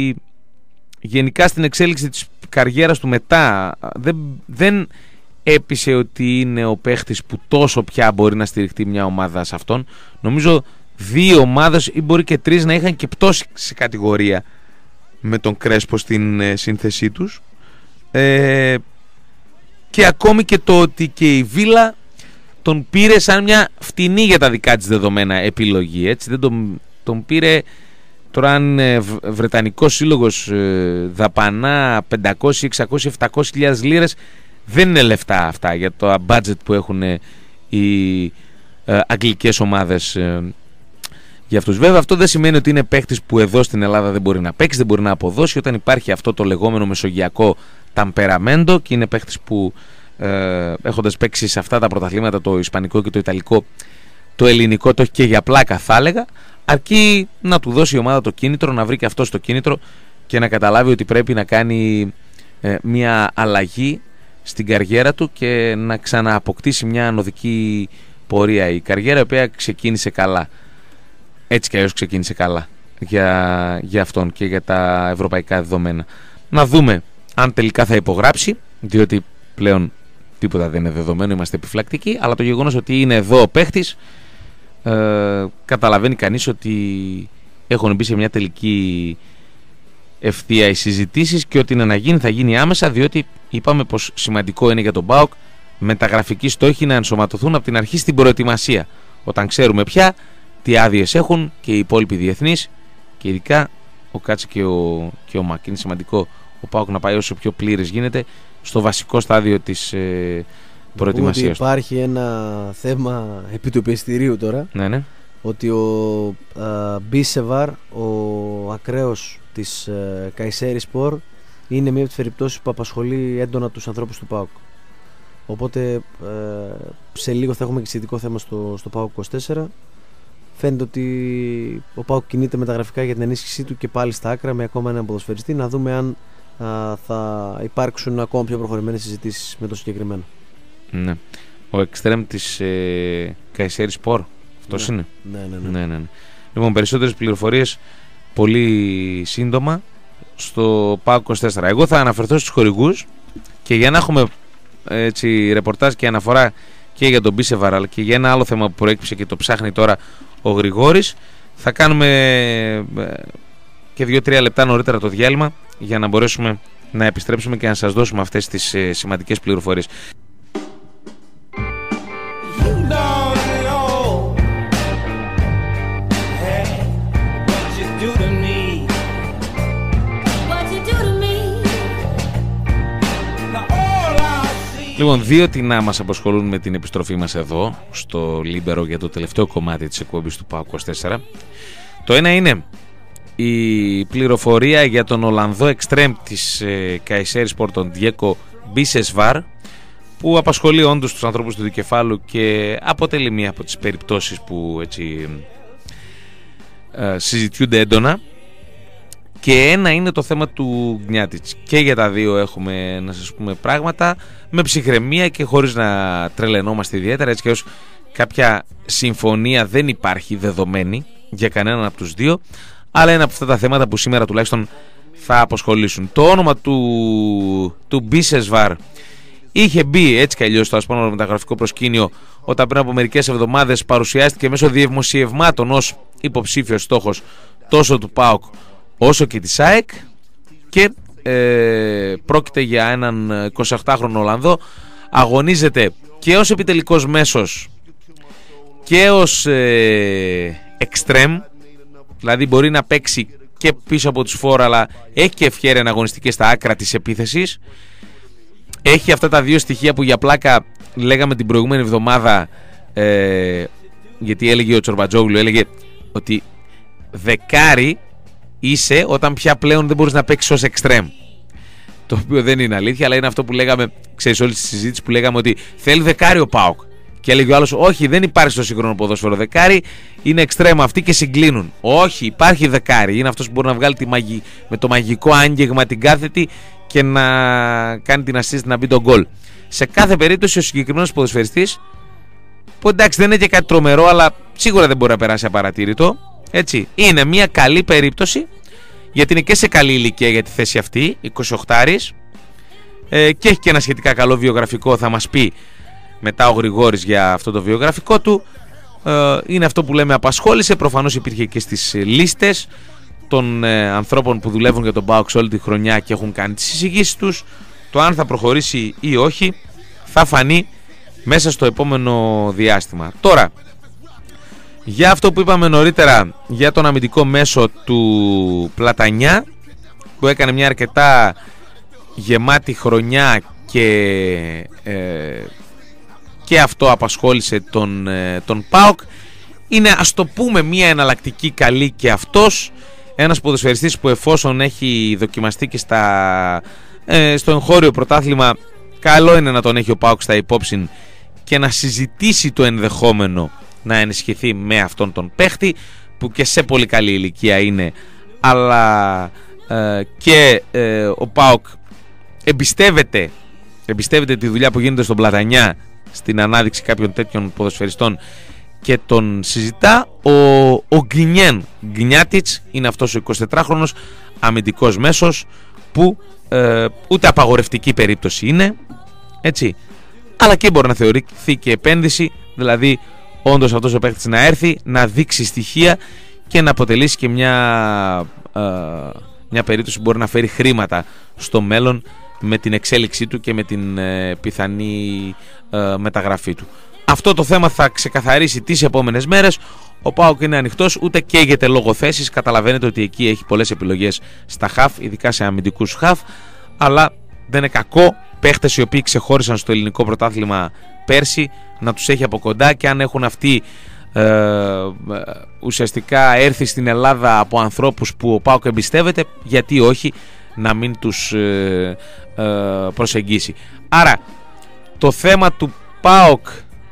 γενικά στην εξέλιξη της καριέρας του μετά δεν, δεν έπεισε ότι είναι ο παίχτης που τόσο πια μπορεί να στηριχτεί μια ομάδα σε αυτόν. Νομίζω δύο ομάδες ή μπορεί και τρεις να είχαν και πτώσει σε κατηγορία με τον Κρέσπο στην ε, σύνθεσή τους. Ε, και ακόμη και το ότι και η Βίλα τον πήρε σαν μια φτηνή για τα δικά της δεδομένα επιλογή, έτσι. Δεν τον, τον πήρε. Τώρα αν ε, Βρετανικός σύλλογος ε, δαπανά πεντακόσιες, εξακόσιες, επτακόσιες χιλιάδες λίρες, δεν είναι λεφτά αυτά για το budget που έχουν ε, οι ε, αγγλικές ομάδες ε, για αυτούς. Βέβαια αυτό δεν σημαίνει ότι είναι παίχτης που εδώ στην Ελλάδα δεν μπορεί να παίξει, δεν μπορεί να αποδώσει, όταν υπάρχει αυτό το λεγόμενο μεσογειακό ταμπεραμέντο, και είναι παίχτης που ε, έχοντας παίξει σε αυτά τα πρωταθλήματα, το ισπανικό και το ιταλικό, το ελληνικό το έχει και για πλάκα θα έλεγα, αρκεί να του δώσει η ομάδα το κίνητρο, να βρει και αυτό το κίνητρο και να καταλάβει ότι πρέπει να κάνει ε, μια αλλαγή στην καριέρα του και να ξανααποκτήσει μια ανωδική πορεία. Η καριέρα η οποία ξεκίνησε καλά, έτσι κι αλλιώς ξεκίνησε καλά για, για αυτόν και για τα ευρωπαϊκά δεδομένα. Να δούμε αν τελικά θα υπογράψει, διότι πλέον τίποτα δεν είναι δεδομένο, είμαστε επιφυλακτικοί, αλλά το γεγονός ότι είναι εδώ ο παίχτης, ε, καταλαβαίνει κανείς ότι έχουν μπει σε μια τελική ευθεία οι συζητήσεις και ότι είναι να γίνει θα γίνει άμεσα, διότι είπαμε πως σημαντικό είναι για τον ΠΑΟΚ μεταγραφικοί στόχοι να ενσωματωθούν από την αρχή στην προετοιμασία, όταν ξέρουμε πια τι άδειες έχουν και οι υπόλοιποι διεθνείς, και ειδικά ο Κάτσε και ο, και ο Μακ. Είναι σημαντικό ο ΠΑΟΚ να πάει όσο πιο πλήρες γίνεται στο βασικό στάδιο της ε, προετοιμασίας. Υπάρχει ένα θέμα επί του πιεστηρίου τώρα. Ναι, ναι. Ότι ο α, Μπίσεβαρ, ο ακραίος της ε, Καϊσέρι Σπορ, είναι μία από τις περιπτώσεις που απασχολεί έντονα τους ανθρώπους του ΠΑΟΚ. Οπότε ε, σε λίγο θα έχουμε και σχετικό θέμα στο, στο ΠΑΟΚ είκοσι τέσσερα. Φαίνεται ότι ο ΠΑΟΚ κινείται μεταγραφικά για την ενίσχυσή του και πάλι στα άκρα με ακόμα έναν ποδοσφαιριστή. Να δούμε αν α, θα υπάρξουν ακόμα πιο προχωρημένες συζητήσεις με το συγκεκριμένο. Ναι. Ο εξτρέμ της ε, Καϊσέρι Σπορ, αυτός ναι. είναι. Ναι ναι ναι. ναι, ναι, ναι. Λοιπόν, περισσότερες πληροφορίες πολύ σύντομα στο ΠΑΟΚ είκοσι τέσσερα. Εγώ θα αναφερθώ στους χορηγούς και για να έχουμε έτσι, ρεπορτάζ και αναφορά και για τον Μπίσεβαρ αλλά και για ένα άλλο θέμα που προέκυψε και το ψάχνει τώρα ο Γρηγόρης, θα κάνουμε και δύο-τρία λεπτά νωρίτερα το διάλειμμα για να μπορέσουμε να επιστρέψουμε και να σας δώσουμε αυτές τις ε, σημαντικές πληροφορίες. Λοιπόν, δύο τεινά μας απασχολούν με την επιστροφή μας εδώ στο Λίμπερο για το τελευταίο κομμάτι της εκπομπής του ΠΑΟΚ είκοσι τέσσερα. Το ένα είναι η πληροφορία για τον Ολλανδό εξτρέμ της ε, Kayserispor, τον Diego Bisesvar, που απασχολεί όντως τους ανθρώπους του δικεφάλου και αποτελεί μία από τις περιπτώσεις που έτσι ε, συζητιούνται έντονα. Και ένα είναι το θέμα του Gnjatic. Και για τα δύο έχουμε να σας πούμε πράγματα με ψυχραιμία και χωρίς να τρελαινόμαστε ιδιαίτερα. Έτσι και ως κάποια συμφωνία δεν υπάρχει δεδομένη για κανέναν από τους δύο, αλλά είναι από αυτά τα θέματα που σήμερα τουλάχιστον θα αποσχολήσουν. Το όνομα του, του Bisesvar είχε μπει έτσι κι αλλιώς στο ασπρόμαυρο μεταγραφικό προσκήνιο όταν πριν από μερικές εβδομάδες παρουσιάστηκε μέσω δημοσιευμάτων ως υποψήφιος στόχος τόσο του ΠΑΟΚ όσο και της ΑΕΚ, και ε, πρόκειται για έναν εικοσιοκτάχρονο Ολλανδό. Αγωνίζεται και ως επιτελικός μέσος και ως ε, εξτρέμ, δηλαδή μπορεί να παίξει και πίσω από τους φόρ, αλλά έχει και ευχέρεια να αγωνιστεί στα άκρα της επίθεσης. Έχει αυτά τα δύο στοιχεία που για πλάκα λέγαμε την προηγούμενη εβδομάδα, ε, γιατί έλεγε ο Τσορμπατζόγλου, έλεγε ότι δεκάρι είσαι όταν πια πλέον δεν μπορείς να παίξεις ως εξτρέμ. Το οποίο δεν είναι αλήθεια, αλλά είναι αυτό που λέγαμε, ξέρεις, όλη τη συζήτηση που λέγαμε ότι θέλει δεκάρι ο ΠΑΟΚ. Και έλεγε ο άλλος, όχι, δεν υπάρχει στο σύγχρονο ποδόσφαιρο δεκάρι, είναι εξτρέμ αυτοί και συγκλίνουν. Όχι, υπάρχει δεκάρι. Είναι αυτός που μπορεί να βγάλει τη μαγι... με το μαγικό άγγιγμα την κάθετη και να κάνει την assist να μπει τον γκολ. Σε κάθε περίπτωση ο συγκεκριμένος ποδοσφαιριστής, που εντάξει δεν είναι και κάτι τρομερό, αλλά σίγουρα δεν μπορεί να περάσει απαρατήρητο. Έτσι, είναι μια καλή περίπτωση, γιατί είναι και σε καλή ηλικία για τη θέση αυτή, εικοσιοκτάρης, ε, και έχει και ένα σχετικά καλό βιογραφικό, θα μας πει μετά ο Γρηγόρης για αυτό το βιογραφικό του. ε, Είναι αυτό που λέμε απασχόλησε, προφανώς υπήρχε και στις λίστες των ε, ανθρώπων που δουλεύουν για τον ΠΑΟΚ όλη τη χρονιά και έχουν κάνει τις εισηγήσεις τους. Το αν θα προχωρήσει ή όχι θα φανεί μέσα στο επόμενο διάστημα. Τώρα, για αυτό που είπαμε νωρίτερα για τον αμυντικό μέσο του Πλατανιά, που έκανε μια αρκετά γεμάτη χρονιά και, ε, και αυτό απασχόλησε τον, ε, τον ΠΑΟΚ, είναι, ας το πούμε, μια εναλλακτική καλή και αυτός. Ένας ποδοσφαιριστής που εφόσον έχει δοκιμαστεί και στα, ε, στο εγχώριο πρωτάθλημα, καλό είναι να τον έχει ο ΠΑΟΚ στα υπόψη και να συζητήσει το ενδεχόμενο να ενισχυθεί με αυτόν τον παίχτη, που και σε πολύ καλή ηλικία είναι, αλλά ε, και ε, ο ΠΑΟΚ εμπιστεύεται, εμπιστεύεται τη δουλειά που γίνεται στον Πλατανιά στην ανάδειξη κάποιων τέτοιων ποδοσφαιριστών και τον συζητά. Ο, ο Γκινιέν Γκνιάτιτς είναι αυτός ο εικοσιτετράχρονος αμυντικός μέσος που ε, ούτε απαγορευτική περίπτωση είναι, έτσι, αλλά και μπορεί να θεωρηθεί και επένδυση, δηλαδή όντως αυτός ο παίκτης να έρθει, να δείξει στοιχεία και να αποτελήσει και μια, ε, μια περίπτωση που μπορεί να φέρει χρήματα στο μέλλον με την εξέλιξή του και με την ε, πιθανή ε, μεταγραφή του. Αυτό το θέμα θα ξεκαθαρίσει τις επόμενες μέρες. Ο ΠΑΟΚ είναι ανοιχτός, ούτε καίγεται λόγω θέσης. Καταλαβαίνετε ότι εκεί έχει πολλές επιλογές στα χαφ, ειδικά σε αμυντικούς χαφ, αλλά δεν είναι κακό παίχτες οι οποίοι ξεχώρισαν στο ελληνικό πρωτάθλημα πέρσι να τους έχει από κοντά, και αν έχουν αυτοί ε, ουσιαστικά έρθει στην Ελλάδα από ανθρώπους που ο ΠΑΟΚ εμπιστεύεται, γιατί όχι να μην τους ε, ε, προσεγγίσει. Άρα το θέμα του ΠΑΟΚ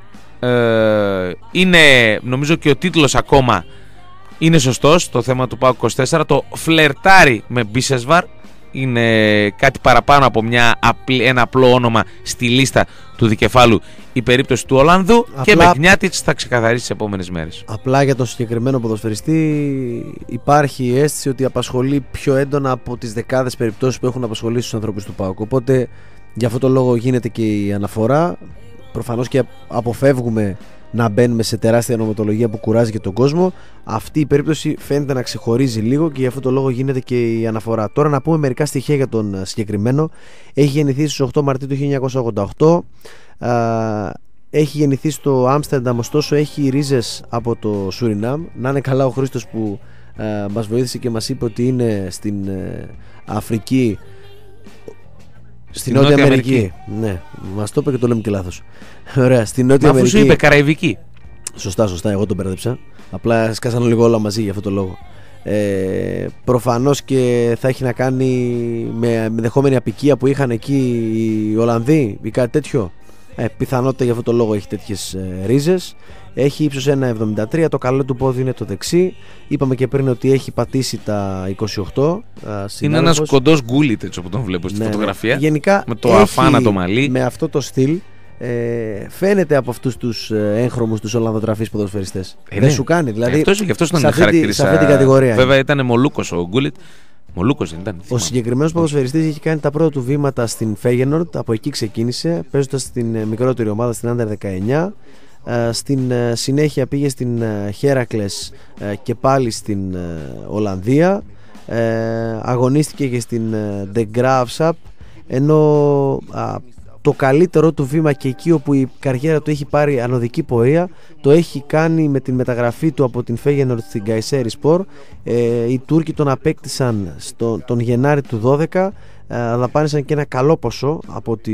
ε, είναι, νομίζω και ο τίτλος ακόμα είναι σωστός, το θέμα του ΠΑΟΚ είκοσι τέσσερα, το φλερτάρει με Bisesvar. Είναι κάτι παραπάνω από μια, ένα απλό όνομα στη λίστα του δικεφάλου η περίπτωση του Ολλανδού. Απλά, και με Gnjatic θα ξεκαθαρίσει τις επόμενες μέρες. Απλά για τον συγκεκριμένο ποδοσφαιριστή υπάρχει αίσθηση ότι απασχολεί πιο έντονα από τις δεκάδες περιπτώσεις που έχουν απασχολήσει τους ανθρώπους του ΠΑΟΚ. Οπότε για αυτό το λόγο γίνεται και η αναφορά. Προφανώς και αποφεύγουμε να μπαίνουμε σε τεράστια νομοτολογία που κουράζει και τον κόσμο. Αυτή η περίπτωση φαίνεται να ξεχωρίζει λίγο και γι' αυτό το λόγο γίνεται και η αναφορά. Τώρα να πούμε μερικά στοιχεία για τον συγκεκριμένο. Έχει γεννηθεί στις οκτώ Μαρτίου του χίλια εννιακόσια ογδόντα οκτώ. Έχει γεννηθεί στο Άμστερνταμ, ωστόσο έχει ρίζες από το Σουρινάμ. Να είναι καλά ο Χρήστος που α, μας βοήθησε και μας είπε ότι είναι στην ε, Αφρική, στην Νότια, Νότια Αμερική. Αμερική. Ναι, μας το είπε και το λέμε και λάθος. Ωραία, στην Νότια Μα Αμερική. Αφού σου είπε Καραϊβική. Σωστά, σωστά, εγώ τον μπέρδεψα. Απλά σκάσανε λίγο όλα μαζί για αυτό το λόγο. Ε, προφανώς και θα έχει να κάνει με, με δεχόμενη απικία που είχαν εκεί οι Ολλανδοί ή κάτι τέτοιο. Ε, πιθανότητα για αυτό το λόγο έχει τέτοιες ε, ρίζες. Έχει ύψος ένα κόμμα εβδομήντα τρία, το καλό του πόδι είναι το δεξί. Είπαμε και πριν ότι έχει πατήσει τα είκοσι οκτώ. Είναι ένας κοντός Γκούλιτ, έτσι όπως τον βλέπω στη ναι, φωτογραφία. Γενικά με το αφάνατο μαλλί. Με αυτό το στυλ ε, φαίνεται από αυτούς τους ε, έγχρωμους, τους Ολλανδοτραφείς ποδοσφαιριστές. Ε, Δεν ναι. σου κάνει, δηλαδή. Ε, αυτός, γι' αυτός τον σε αυτή, χαρακτήρισα. Σε αυτή την κατηγορία. Βέβαια ήταν Μολούκος ο Γκούλιτ. Μολούκος δεν ήταν. Ο συγκεκριμένος ποδοσφαιριστής είχε κάνει τα πρώτα του βήματα στην Φέγενορντ. Από εκεί ξεκίνησε, παίζοντας στην μικρότερη ομάδα, στην Άντερ δεκαεννιά. Στην συνέχεια πήγε στην Χέρακλες και πάλι στην Ολλανδία. Αγωνίστηκε και στην De Graafschap, ενώ το καλύτερο του βήμα και εκεί όπου η καριέρα του έχει πάρει ανωδική πορεία το έχει κάνει με την μεταγραφή του από την Feyenoord στην Kayserispor. Οι Τούρκοι τον απέκτησαν στο, τον Γενάρη του δώδεκα, δαπάνησαν και ένα καλό ποσό από ό,τι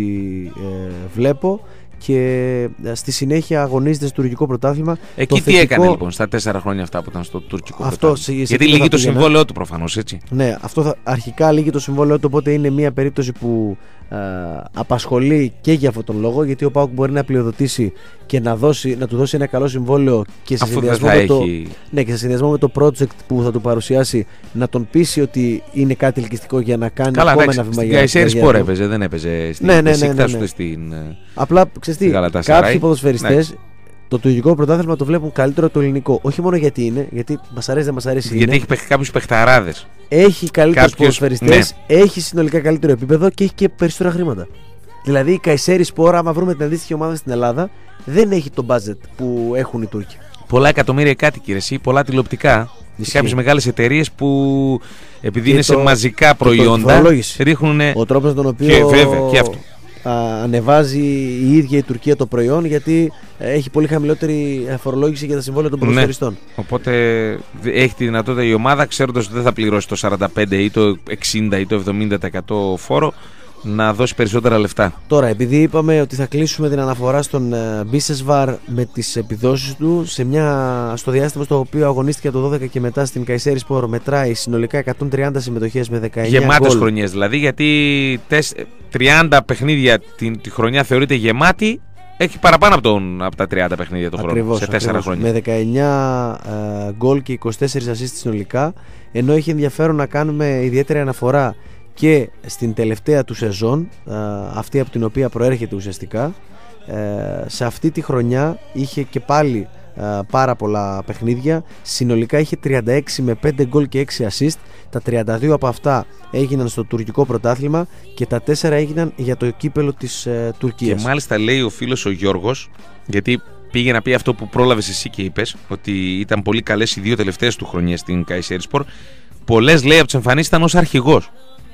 βλέπω, και στη συνέχεια αγωνίζεται στο τουρκικό πρωτάθλημα. Εκεί τι θετικό... έκανε λοιπόν στα τέσσερα χρόνια αυτά που ήταν στο τουρκικό αυτό, πρωτάθλημα? Γιατί λύγει το συμβόλαιό του προφανώς, έτσι. Ναι, αυτό θα... αρχικά λύγει το συμβόλαιό του, οπότε είναι μια περίπτωση που α, απασχολεί και για αυτόν τον λόγο, γιατί ο ΠΑΟΚ μπορεί να πλειοδοτήσει και να, δώσει, να του δώσει ένα καλό συμβόλαιο και σε, συνδυασμό με, το... ναι, και σε συνδυασμό με το project που θα του παρουσιάσει να τον πείσει ότι είναι κάτι ελκυστικό για να κάνει καλά, ακόμα ένα βήμα για να κάνει. Στην Kayserispor έπαιζε, δεν έπαιζε στην ναι, ναι, ναι, ναι, ναι, ναι. στην... Απλά ξέρεις τι, κάποιοι ποδοσφαιριστές ναι. το τουρκικό πρωτάθλημα το βλέπουν καλύτερο το ελληνικό. Όχι μόνο γιατί είναι, γιατί μας αρέσει, δεν μας αρέσει. Γιατί είναι. έχει κάποιους παιχταράδες. Έχει καλύτερους ποδοσφαιριστές, ναι. έχει συνολικά καλύτερο επίπεδο και έχει και περισσότερα χρήματα. Δηλαδή η Kayserispor, άμα βρούμε την αντίστοιχη ομάδα στην Ελλάδα, δεν έχει το budget που έχουν οι Τούρκοι. Πολλά εκατομμύρια κάτοικοι, εσύ, πολλά τηλεοπτικά. Σε κάποιες μεγάλες εταιρείες που επειδή και είναι το, σε μαζικά προϊόντα ρίχνουν. Ο τρόπος με τον οποίο και, βέβαια, και αυτό. Α, ανεβάζει η ίδια η Τουρκία το προϊόν, γιατί έχει πολύ χαμηλότερη φορολόγηση για τα συμβόλαια των ποδοσφαιριστών. Ναι. Οπότε έχει τη δυνατότητα η ομάδα, ξέροντας ότι δεν θα πληρώσει το σαράντα πέντε ή το εξήντα ή το εβδομήντα τοις εκατό φόρο, να δώσει περισσότερα λεφτά. Τώρα, επειδή είπαμε ότι θα κλείσουμε την αναφορά στον Μπίσεσβαρ με τις επιδόσεις του σε μια, στο διάστημα στο οποίο αγωνίστηκε το δώδεκα και μετά στην Kayserispor, μετράει συνολικά εκατόν τριάντα συμμετοχές με δεκαεννιά γεμάτες γκολ. χρονιές δηλαδή, γιατί τριάντα παιχνίδια τη, τη χρονιά θεωρείται γεμάτη. Έχει παραπάνω από, τον, από τα τριάντα παιχνίδια το χρόνο σε τέσσερα χρόνια. Με δεκαεννιά uh, γκολ και είκοσι τέσσερα assist συνολικά. Ενώ έχει ενδιαφέρον να κάνουμε ιδιαίτερη αναφορά και στην τελευταία του σεζόν, αυτή από την οποία προέρχεται ουσιαστικά. Σε αυτή τη χρονιά είχε και πάλι πάρα πολλά παιχνίδια. Συνολικά είχε τριάντα έξι με πέντε γκολ και έξι assist. Τα τριάντα δύο από αυτά έγιναν στο τουρκικό πρωτάθλημα και τα τέσσερα έγιναν για το κύπελο της Τουρκίας. Και μάλιστα λέει ο φίλος ο Γιώργος, γιατί πήγε να πει αυτό που πρόλαβες εσύ και είπες, ότι ήταν πολύ καλές οι δύο τελευταίες του χρονιές στην Kayserispor. Πολλές, λέει, από τις εμφανίσεις ήταν ως αρχηγός.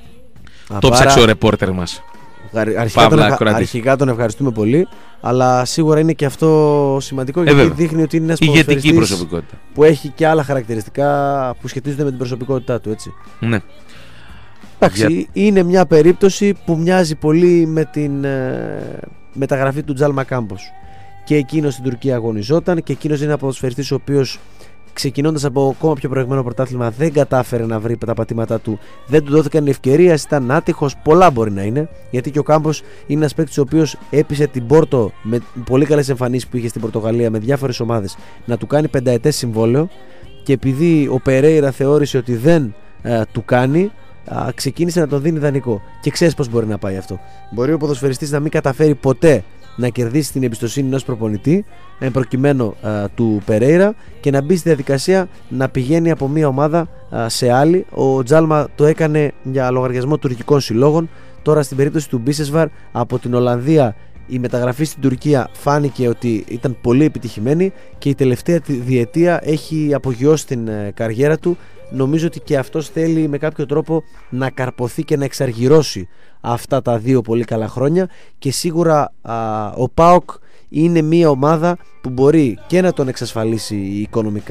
Το ψάξε ο ρεπόρτερ μας. Αρχικά τον, αρχικά τον ευχαριστούμε πολύ, αλλά σίγουρα είναι και αυτό σημαντικό, γιατί ε, δείχνει ότι είναι ένας ποδοσφαιριστής που έχει και άλλα χαρακτηριστικά που σχετίζονται με την προσωπικότητά του, έτσι. Ναι. Εντάξει, Για... είναι μια περίπτωση που μοιάζει πολύ με την ε, μεταγραφή του Τζάλμα Κάμπος. Και εκείνος στην Τουρκία αγωνιζόταν και εκείνος είναι ένα ποδοσφαιριστής ο οποίος, ξεκινώντας από ακόμα πιο προηγμένο πρωτάθλημα, δεν κατάφερε να βρει τα πατήματά του. Δεν του δόθηκαν ευκαιρία, ήταν άτυχος. Πολλά μπορεί να είναι, γιατί και ο Κάμπος είναι ένας παίκτης ο οποίος έπεισε την Πόρτο με πολύ καλές εμφανίσεις που είχε στην Πορτογαλία με διάφορες ομάδες να του κάνει πενταετές συμβόλαιο. Και επειδή ο Περέιρα θεώρησε ότι δεν ε, του κάνει, α, ξεκίνησε να τον δίνει δανεικό. Και ξέρεις πώς μπορεί να πάει αυτό. Μπορεί ο ποδοσφαιριστής να μην καταφέρει ποτέ να κερδίσει την εμπιστοσύνη ενός προπονητή, εν προκειμένου α, του Περέιρα, και να μπει στη διαδικασία να πηγαίνει από μία ομάδα α, σε άλλη. Ο Τζάλμα το έκανε για λογαριασμό τουρκικών συλλόγων. Τώρα στην περίπτωση του Μπίσεσβαρ από την Ολλανδία, η μεταγραφή στην Τουρκία φάνηκε ότι ήταν πολύ επιτυχημένη και η τελευταία διετία έχει απογειώσει την ε, καριέρα του. Νομίζω ότι και αυτός θέλει με κάποιο τρόπο να καρποθεί και να εξαργυρώσει αυτά τα δύο πολύ καλά χρόνια, και σίγουρα α, ο ΠΑΟΚ είναι μια ομάδα που μπορεί και να τον εξασφαλίσει οικονομικά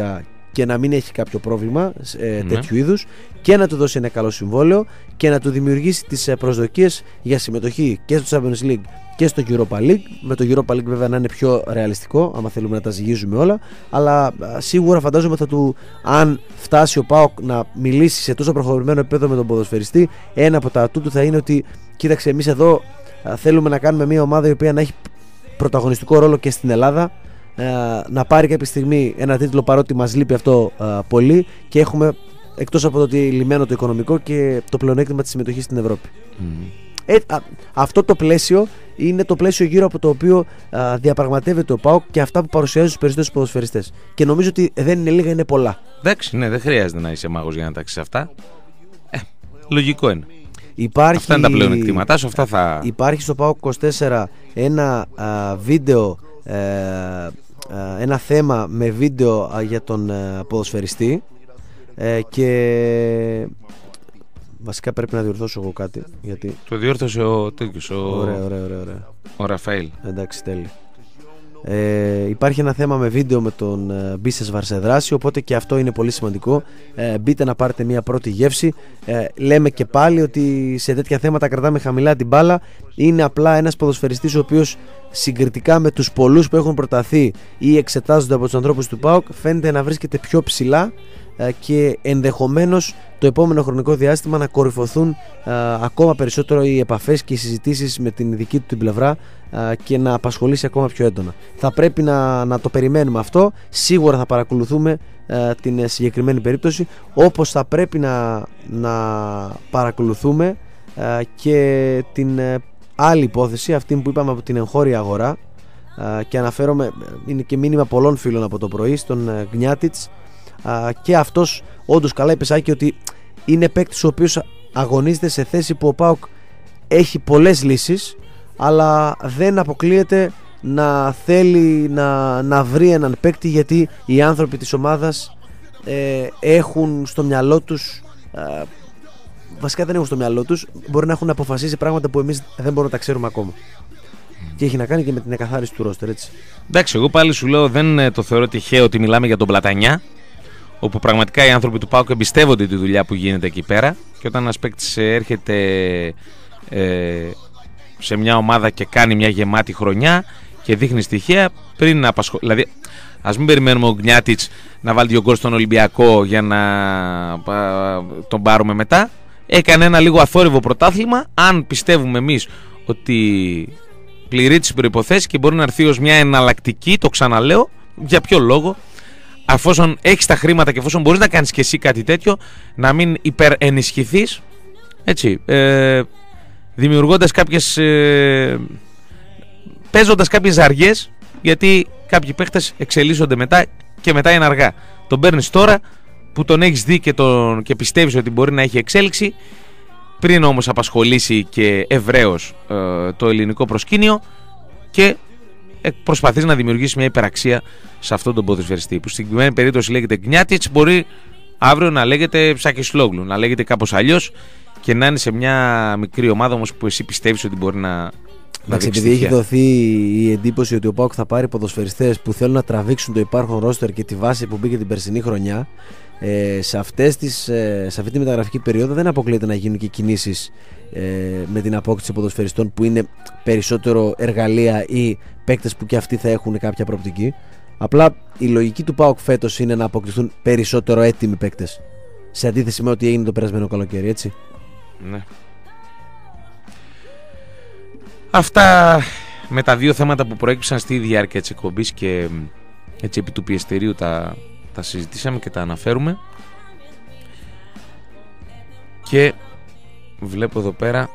και να μην έχει κάποιο πρόβλημα ε, Ναι. τέτοιου είδους, και να του δώσει ένα καλό συμβόλαιο και να του δημιουργήσει τις ε, προσδοκίες για συμμετοχή και στο Champions League και στο Europa League. Με το Europa League βέβαια να είναι πιο ρεαλιστικό, άμα θέλουμε να τα ζυγίζουμε όλα, αλλά α, σίγουρα φαντάζομαι θα του, αν φτάσει ο ΠΑΟΚ να μιλήσει σε τόσο προχωρημένο επίπεδο με τον ποδοσφαιριστή, ένα από τα ατού του θα είναι ότι κοίταξε, εμείς εδώ α, θέλουμε να κάνουμε μια ομάδα η οποία να έχει πρωταγωνιστικό ρόλο και στην Ελλάδα, α, να πάρει κάποια στιγμή ένα τίτλο, παρότι μας λείπει αυτό α, πολύ, και έχουμε, εκτός από το ότι λυμμένο το οικονομικό, και το πλεονέκτημα της συμμετοχής στην Ευρώπη. Mm. Ε, α, αυτό το πλαίσιο είναι το πλαίσιο γύρω από το οποίο α, διαπραγματεύεται ο ΠΑΟΚ και αυτά που παρουσιάζει στους περισσότερους ποδοσφαιριστές. Και νομίζω ότι δεν είναι λίγα, είναι πολλά. Εντάξει, ναι, δεν χρειάζεται να είσαι μάγος για να τα έχεις αυτά. Ε, λογικό είναι. Υπάρχει, αυτά είναι τα πλεονεκτήματά σου, αυτά θα... Υπάρχει στο ΠΑΟΚ είκοσι τέσσερα ένα α, βίντεο, ε, α, ένα θέμα με βίντεο α, για τον α, ποδοσφαιριστή, ε, και βασικά πρέπει να διορθώσω εγώ κάτι, γιατί... Το διόρθωσε ο τέτοιος, ο... Ωραία, ωραία, ωραία, ωραία. ο Ραφαήλ. Εντάξει, τέλει. Ε, υπάρχει ένα θέμα με βίντεο με τον ε, Μπίσες Βαρσεδράση, οπότε και αυτό είναι πολύ σημαντικό. Ε, μπείτε να πάρετε μια πρώτη γεύση. Ε, λέμε και πάλι ότι σε τέτοια θέματα κρατάμε χαμηλά την μπάλα. Είναι απλά ένας ποδοσφαιριστής ο οποίος, συγκριτικά με τους πολλούς που έχουν προταθεί ή εξετάζονται από τους ανθρώπους του ΠΑΟΚ, φαίνεται να βρίσκεται πιο ψηλά, και ενδεχομένως το επόμενο χρονικό διάστημα να κορυφωθούν α, ακόμα περισσότερο οι επαφές και οι συζητήσεις με την δική του την πλευρά, α, και να απασχολήσει ακόμα πιο έντονα. Θα πρέπει να, να το περιμένουμε αυτό. Σίγουρα θα παρακολουθούμε α, την συγκεκριμένη περίπτωση, όπως θα πρέπει να, να παρακολουθούμε α, και την α, άλλη υπόθεση, αυτή που είπαμε από την εγχώρια αγορά, α, και αναφέρομαι, είναι και μήνυμα πολλών φίλων από το πρωί, στον Γκνιάτιτς. Uh, και αυτός όντως καλά είπε, Σάκη, ότι είναι παίκτης ο οποίος αγωνίζεται σε θέση που ο ΠΑΟΚ έχει πολλές λύσεις, αλλά δεν αποκλείεται να θέλει να, να βρει έναν παίκτη, γιατί οι άνθρωποι της ομάδας ε, έχουν στο μυαλό τους, ε, βασικά δεν έχουν στο μυαλό τους, μπορεί να έχουν αποφασίσει πράγματα που εμείς δεν μπορούμε να τα ξέρουμε ακόμα. Mm. Και έχει να κάνει και με την εκαθάριση του ρόστερ, έτσι. Εντάξει, εγώ πάλι σου λέω, δεν το θεωρώ τυχαίο ότι μιλάμε για τον Πλατανιά, όπου πραγματικά οι άνθρωποι του ΠΑΟΚ εμπιστεύονται τη δουλειά που γίνεται εκεί πέρα, και όταν ένας παίκτης έρχεται ε, σε μια ομάδα και κάνει μια γεμάτη χρονιά και δείχνει στοιχεία, πριν να απασχολεί. Δηλαδή, ας μην περιμένουμε ο Γκνιάτιτς να βάλει δύο γκολ στον Ολυμπιακό για να α, τον πάρουμε μετά. Έκανε ένα λίγο αθόρυβο πρωτάθλημα. Αν πιστεύουμε εμείς ότι πληρεί τις προϋποθέσεις και μπορεί να έρθει ως μια εναλλακτική, το ξαναλέω, για ποιο λόγο, αφόσον έχεις τα χρήματα και εφόσον μπορείς να κάνεις και εσύ κάτι τέτοιο, να μην υπερενισχυθείς, έτσι, ε, δημιουργώντας κάποιες, ε, παίζοντας κάποιες ζαριές, γιατί κάποιοι παίχτες εξελίσσονται μετά και μετά είναι αργά. Τον παίρνεις τώρα που τον έχεις δει και, τον, και πιστεύεις ότι μπορεί να έχει εξέλιξη, πριν όμως απασχολήσει και ευρέως ε, το ελληνικό προσκήνιο, και προσπαθείς να δημιουργήσεις μια υπεραξία σε αυτόν τον ποδοσφαιριστή, που στην συγκεκριμένη περίπτωση λέγεται Γκνιάτιτς, μπορεί αύριο να λέγεται Ψακισλόγλου, να λέγεται κάπως αλλιώς, και να είναι σε μια μικρή ομάδα όμως που εσύ πιστεύεις ότι μπορεί να, να δείξει. Επειδή έχει δοθεί η εντύπωση ότι ο ΠΑΟΚ θα πάρει ποδοσφαιριστές που θέλουν να τραβήξουν το υπάρχον ρόστερ και τη βάση που μπήκε την περσινή χρονιά, ε, σε, αυτές τις, ε, σε αυτή τη μεταγραφική περίοδο δεν αποκλείεται να γίνουν και κινήσεις ε, με την απόκτηση ποδοσφαιριστών που είναι περισσότερο εργαλεία ή παίκτες που και αυτοί θα έχουν κάποια προοπτική. Απλά η λογική του ΠΑΟΚ φέτος είναι να αποκτηθούν περισσότερο έτοιμοι παίκτες, σε αντίθεση με ό,τι έγινε το περασμένο καλοκαίρι, έτσι. Ναι. Αυτά με τα δύο θέματα που προέκυψαν στη διάρκεια της εκπομπής και έτσι επί του πιεστηρίου τα, τα συζητήσαμε και τα αναφέρουμε. Και βλέπω εδώ πέρα,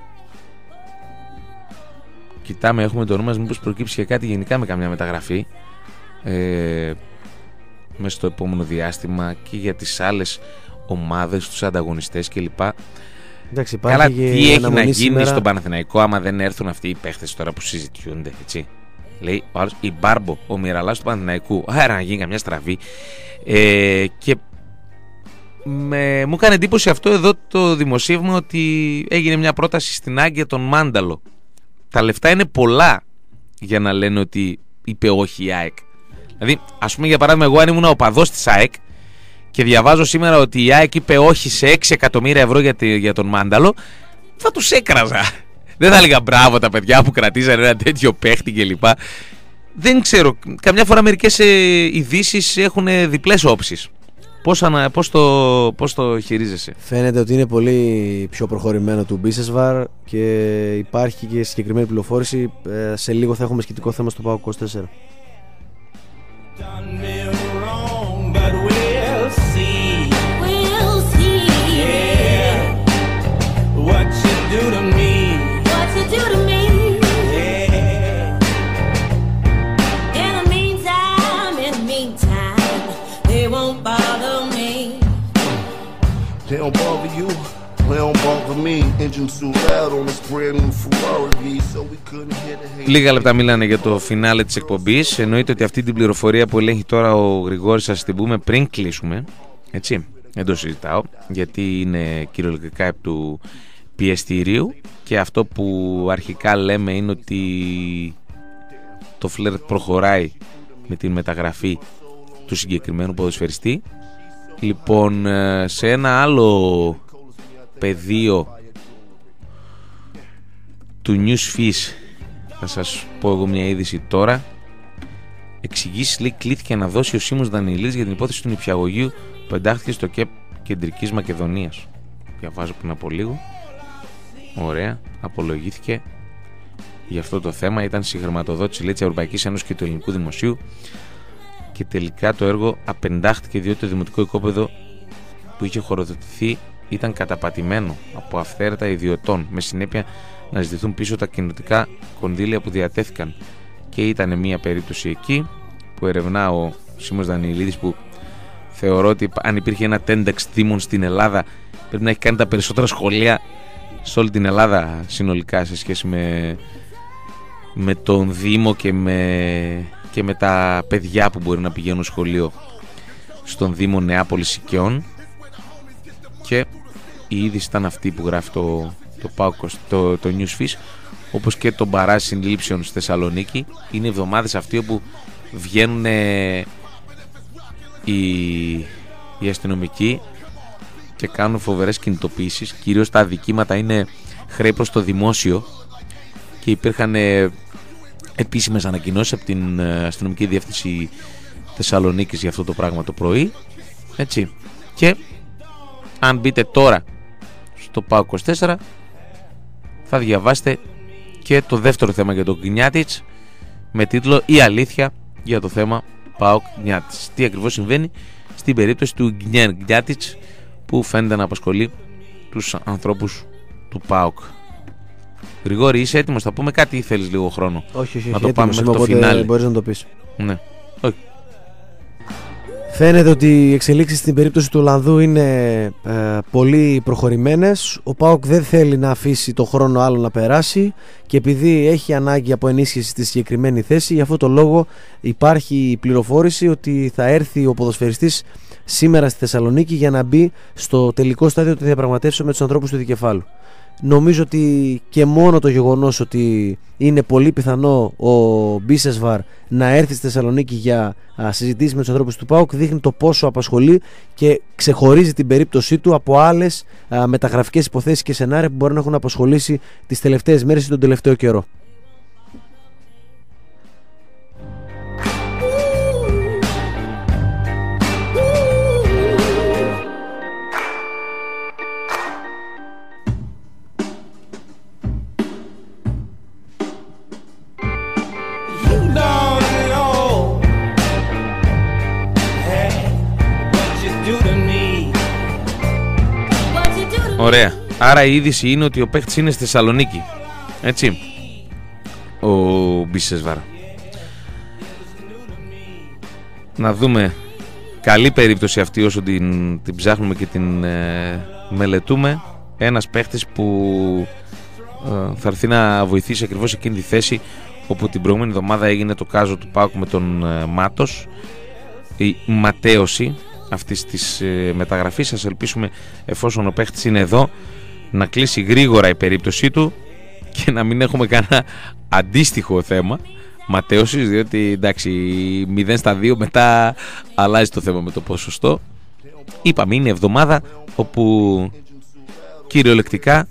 κοιτάμε, έχουμε το νου μας μήπως προκύψει και κάτι γενικά με καμιά μεταγραφή ε, μέσα στο επόμενο διάστημα και για τις άλλες ομάδες, τους ανταγωνιστές κλπ. Εντάξει, καλά, τι έχει να γίνει σήμερα στον Παναθηναϊκό άμα δεν έρθουν αυτοί οι παίχτες τώρα που συζητιούνται, έτσι. Λέει ο άλλος, η Μπάρμπο, ο Μιραλάς του Παναθηναϊκού, άρα να γίνει καμιά στραβή. ε, και με, μου έκανε εντύπωση αυτό εδώ το δημοσίευμα, ότι έγινε μια πρόταση στην Άγκια τον Μάνταλο. Τα λεφτά είναι πολλά για να λένε ότι είπε όχι η ΑΕΚ. Δηλαδή, ας πούμε για παράδειγμα, εγώ αν ήμουν οπαδός της ΑΕΚ και διαβάζω σήμερα ότι η ΑΕΚ είπε όχι σε έξι εκατομμύρια ευρώ για, τη, για τον Μάνταλο, θα τους έκραζα. Δεν θα έλεγα μπράβο τα παιδιά που κρατήσανε ένα τέτοιο παίχτη κλπ. Δεν ξέρω, καμιά φορά μερικές ε, ειδήσεις έχουν διπλές όψεις. Πώς, ανα, πώς, το, πώς το χειρίζεσαι? Φαίνεται ότι είναι πολύ πιο προχωρημένο του Μπίσεσβαρ και υπάρχει και συγκεκριμένη πληροφόρηση. Ε, σε λίγο θα έχουμε σχετικό θέμα στο ΠΑΟΚ είκοσι τέσσερα. They don't bother you, they don't bother me. Engines too loud on this brand new Ferrari, so we couldn't hit a hate. Λίγα λεπτά μιλάνε για το φινάλε της εκπομπής. Εννοείται ότι αυτή την πληροφορία που ελέγχει τώρα ο Γρηγόρης θα την πούμε πριν κλείσουμε. Έτσι, δεν το συζητάω, γιατί είναι κυριολεκτικά επί του πιεστηρίου. Και αυτό που αρχικά λέμε είναι ότι το φλερτ προχωράει με την μεταγραφή του συγκεκριμένου ποδοσφαιριστή. Λοιπόν, σε ένα άλλο πεδίο του Newsfish θα σας πω εγώ μια είδηση τώρα. Εξηγήσεις, λέει, κλήθηκε να δώσει ο Σίμος Δανειλίδης για την υπόθεση του νηπιαγωγείου που εντάχθηκε στο ΚΕΠ Κεντρικής Μακεδονίας. Διαβάζω πριν από λίγο. Ωραία, απολογήθηκε για αυτό το θέμα. Ήταν συγχρηματοδότηση, λέει, της Ευρωπαϊκής Ένωσης και του Ελληνικού Δημοσίου. Και τελικά το έργο απεντάχθηκε διότι το δημοτικό οικόπεδο που είχε χωροδοτηθεί ήταν καταπατημένο από αυθαίρετα ιδιωτών, με συνέπεια να ζητηθούν πίσω τα κοινωτικά κονδύλια που διατέθηκαν. Και ήταν μια περίπτωση εκεί που ερευνά ο Σίμος Δανειλίδης, που θεωρώ ότι αν υπήρχε ένα τέντεξ δήμων στην Ελλάδα πρέπει να έχει κάνει τα περισσότερα σχολεία σε όλη την Ελλάδα συνολικά σε σχέση με, με τον Δήμο και με... και με τα παιδιά που μπορεί να πηγαίνουν σχολείο στον Δήμο Νεάπολης Οικειών. Και η είδηση ήταν αυτή που γράφει το, το, το, το Newsfish, όπως και το μπαράζ συνλήψεων στη Θεσσαλονίκη. Είναι εβδομάδες αυτοί όπου βγαίνουν ε, οι, οι αστυνομικοί και κάνουν φοβερές κινητοποιήσεις. Κυρίως τα αδικήματα είναι χρέη προς το δημόσιο και υπήρχαν ε, επίσημες ανακοινώσεις από την αστυνομική διεύθυνση Θεσσαλονίκης για αυτό το πράγμα το πρωί. Έτσι. Και αν μπείτε τώρα στο ΠΑΟΚ είκοσι τέσσερα θα διαβάσετε και το δεύτερο θέμα για τον Γκνιάτιτς με τίτλο «Η αλήθεια για το θέμα ΠΑΟΚ Γκνιάτιτς». Τι ακριβώς συμβαίνει στην περίπτωση του Γκνιάτιτς που φαίνεται να απασχολεί τους ανθρώπους του ΠΑΟΚ. Γρηγόρη, είσαι έτοιμος? Θα πούμε κάτι ή θέλεις λίγο χρόνο? Όχι, όχι, να όχι, το πάμε έτοιμος, στο φινάλε. Μπορείς να το πεις. Ναι. Όχι. Φαίνεται ότι οι εξελίξεις στην περίπτωση του Ολλανδού είναι ε, πολύ προχωρημένες. Ο ΠΑΟΚ δεν θέλει να αφήσει το χρόνο άλλο να περάσει και επειδή έχει ανάγκη από ενίσχυση στη συγκεκριμένη θέση, για αυτό το λόγο υπάρχει η πληροφόρηση ότι θα έρθει ο ποδοσφαιριστής σήμερα στη Θεσσαλονίκη για να μπει στο τελικό στάδιο των διαπραγματεύσεων με τους ανθρώπους του δικεφάλου. Νομίζω ότι και μόνο το γεγονός ότι είναι πολύ πιθανό ο Μπίσεσβαρ να έρθει στη Θεσσαλονίκη για α, συζητήσεις με τους ανθρώπους του ΠΑΟΚ δείχνει το πόσο απασχολεί και ξεχωρίζει την περίπτωσή του από άλλες α, μεταγραφικές υποθέσεις και σενάρια που μπορεί να έχουν απασχολήσει τις τελευταίες μέρες ή τον τελευταίο καιρό. Ωραία. Άρα η είδηση είναι ότι ο παίχτης είναι στη Θεσσαλονίκη. Έτσι. Ο Μπίσεσβαρ. Να δούμε. Καλή περίπτωση αυτή όσο την, την ψάχνουμε και την ε, μελετούμε. Ένας παίχτης που ε, θα έρθει να βοηθήσει ακριβώς εκείνη τη θέση όπου την προηγούμενη εβδομάδα έγινε το κάζο του ΠΑΟΚ με τον ε, Μάτος. Η ματέωση αυτής της ε, μεταγραφής. Σας ελπίσουμε, εφόσον ο παίχτης είναι εδώ, να κλείσει γρήγορα η περίπτωσή του και να μην έχουμε κανένα αντίστοιχο θέμα ματέωσης, διότι εντάξει, μηδέν στα δύο μετά αλλάζει το θέμα με το ποσοστό. Είπαμε, είναι εβδομάδα όπου κυριολεκτικά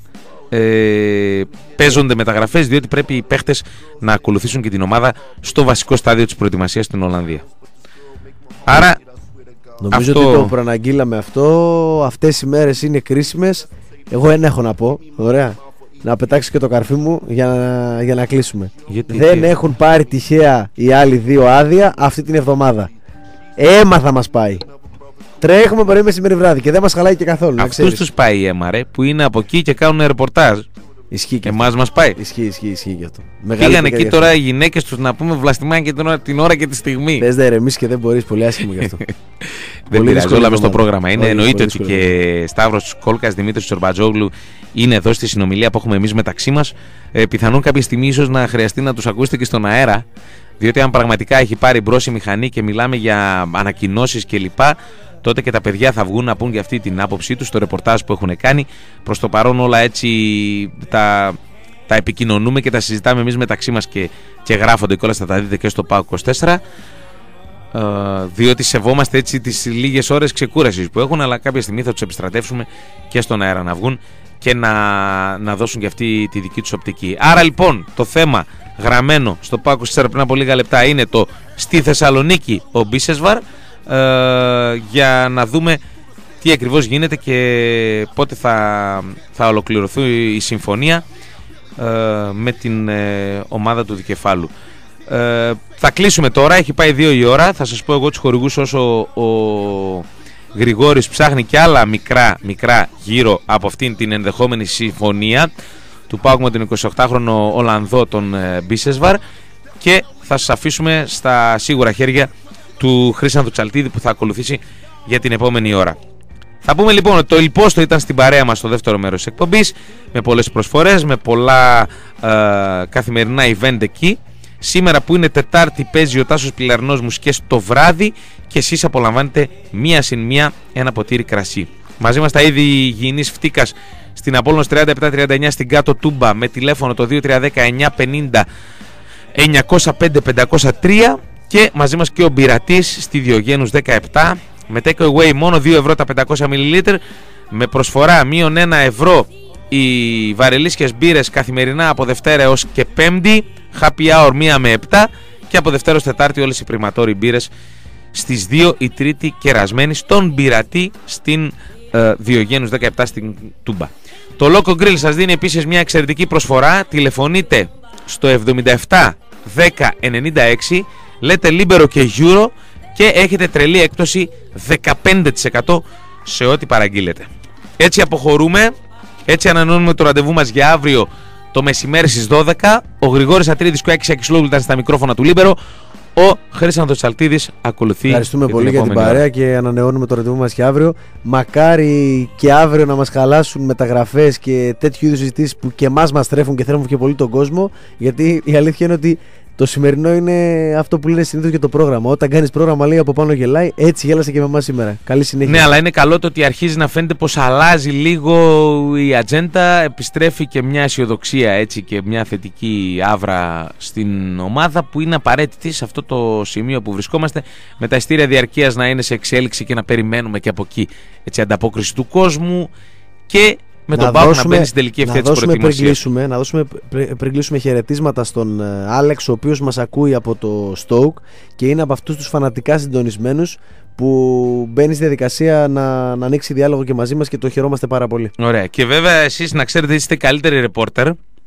ε, παίζονται μεταγραφές, διότι πρέπει οι παίχτες να ακολουθήσουν και την ομάδα στο βασικό στάδιο της προετοιμασίας στην Ολλανδία. Άρα νομίζω αυτό... ότι το προαναγγείλαμε αυτό. Αυτές οι μέρες είναι κρίσιμες. Εγώ ένα έχω να πω. Ωραία. Να πετάξω και το καρφί μου για να, για να κλείσουμε. Γιατί, Δεν τι... έχουν πάρει τυχαία οι άλλοι δύο άδεια αυτή την εβδομάδα. Αίμα θα μας πάει. Τρέχουμε πρωί μεσημέρι βράδυ και δεν μας χαλάει και καθόλου. Αυτούς τους πάει η αίμα, ρε, που είναι από εκεί και κάνουν ρεπορτάζ. Ισχύει και εμάς μας πάει. Ισχύει, ισχύει, ισχύει και αυτό. Πήγαν εκεί τώρα οι γυναίκες τους να πούμε βλαστημάνε και την ώρα, την ώρα και τη στιγμή. Θες να ηρεμήσεις και δεν μπορείς, πολύ άσχημο γι' αυτό. Δεν πειράζει, όλα μες στο πρόγραμμα είναι. Εννοείται ότι και Σταύρος Κόλκας, Δημήτρης Τσορμπατζόγλου είναι εδώ στη συνομιλία που έχουμε εμείς μεταξύ μας. Ε, πιθανόν κάποια στιγμή ίσως να χρειαστεί να τους ακούσετε και στον αέρα. Διότι αν πραγματικά έχει πάρει μπρος η μηχανή και μιλάμε για ανακοινώσεις κλπ., τότε και τα παιδιά θα βγουν να πούν για αυτή την άποψή τους στο ρεπορτάζ που έχουν κάνει. Προς το παρόν όλα έτσι τα, τα επικοινωνούμε και τα συζητάμε εμείς μεταξύ μας και, και γράφονται και όλα θα τα δείτε και στο ΠΑΟΚ είκοσι τέσσερα. Ε, διότι σεβόμαστε έτσι τις λίγες ώρες ξεκούρασης που έχουν, αλλά κάποια στιγμή θα τους επιστρατεύσουμε και στον αέρα να βγουν και να, να δώσουν και αυτή τη δική τους οπτική. Άρα λοιπόν το θέμα γραμμένο στο ΠΑΟΚ είκοσι τέσσερα πριν από λίγα λεπτά είναι το στη Θεσσαλονίκη ο Μπίσεσβαρ, ε, για να δούμε τι ακριβώς γίνεται και πότε θα, θα ολοκληρωθεί η συμφωνία ε, με την ε, ομάδα του δικεφάλου. Ε, θα κλείσουμε τώρα, έχει πάει δύο η ώρα. Θα σας πω εγώ τους χορηγούς όσο ο Γρηγόρης ψάχνει και άλλα μικρά μικρά γύρω από αυτήν την ενδεχόμενη συμφωνία του ΠΑΟΚ με τον εικοσιοκτάχρονο Ολλανδό τον ε, Μπίσεσβαρ, και θα σας αφήσουμε στα σίγουρα χέρια του Χρήσανθου Τσαλτίδη που θα ακολουθήσει για την επόμενη ώρα. Θα πούμε λοιπόν ότι το Ελπόστο ήταν στην παρέα μας στο δεύτερο μέρος της εκπομπής, με πολλές προσφορές, με πολλά ε, καθημερινά event εκεί. Σήμερα που είναι Τετάρτη παίζει ο Τάσος Πιλαρινός μουσικές το βράδυ και εσείς απολαμβάνετε μία συν μία ένα ποτήρι κρασί. Μαζί μας τα είδη Υγιεινής Φτύκας στην Απόλλωνος τριάντα επτά τριάντα εννιά στην Κάτω Τούμπα, με τηλέφωνο το δύο τρία ένα μηδέν εννιά πενήντα εννιακόσια πέντε πεντακόσια τρία, και μαζί μας και ο Μπειρατής στη Διογένους δεκαεπτά με take away μόνο δύο ευρώ τα πεντακόσια μιλιλίτρ, με προσφορά μείον ένα ευρώ οι βαρελίσιες μπύρες καθημερινά από Δευτέρα έως και Πέμπτη, happy hour μία με επτά, και από Δευτέρα ως Τετάρτη όλες οι πριματόροι μπύρες στις δύο, η Τρίτη κερασμένη στον Μπειρατή στην ε, Διογένους δεκαεπτά στην Τούμπα. Το Loco Grill σας δίνει επίσης μια εξαιρετική προσφορά. Τηλεφωνείτε στο εβδομήντα επτά δέκα ενενήντα έξι, λέτε Libero και Euro και έχετε τρελή έκπτωση δεκαπέντε τοις εκατό σε ό,τι παραγγείλετε. Έτσι αποχωρούμε, έτσι ανανεώνουμε το ραντεβού μας για αύριο το μεσημέρι στις δώδεκα. Ο Γρηγόρης Ατρίδης και ο Άκης Ακισλόγλου ήταν στα μικρόφωνα του Libero. Ο Χρήσανθος Τσαλτίδης ακολουθεί. Ευχαριστούμε για πολύ την για την παρέα και ανανεώνουμε το ραντεβού μας και αύριο. Μακάρι και αύριο να μας χαλάσουν μεταγραφές και τέτοιου είδους συζητήσεις που και εμάς μας τρέφουν και θέλουμε και πολύ τον κόσμο. Γιατί η αλήθεια είναι ότι το σημερινό είναι αυτό που λένε συνήθως για το πρόγραμμα. Όταν κάνεις πρόγραμμα, λέει από πάνω γελάει. Έτσι γέλασε και με εμάς σήμερα. Καλή συνέχεια. Ναι, αλλά είναι καλό το ότι αρχίζει να φαίνεται πως αλλάζει λίγο η ατζέντα. Επιστρέφει και μια αισιοδοξία, έτσι, και μια θετική άβρα στην ομάδα που είναι απαραίτητη σε αυτό το σημείο που βρισκόμαστε. Με τα ειστήρια διαρκείας να είναι σε εξέλιξη και να περιμένουμε και από εκεί, έτσι, ανταπόκριση του κόσμου και με τον ΠΑΟΚ να μπαίνει στην τελική ευθεία της προετοιμασίας. Να δώσουμε πριν κλείσουμε χαιρετίσματα στον Άλεξ, ο οποίος μας ακούει από το Στόουκ και είναι από αυτούς τους φανατικά συντονισμένους που μπαίνει στη διαδικασία να, να ανοίξει διάλογο και μαζί μας και το χαιρόμαστε πάρα πολύ. Ωραία. Και βέβαια εσείς να ξέρετε είστε καλύτεροι ρεπόρτερ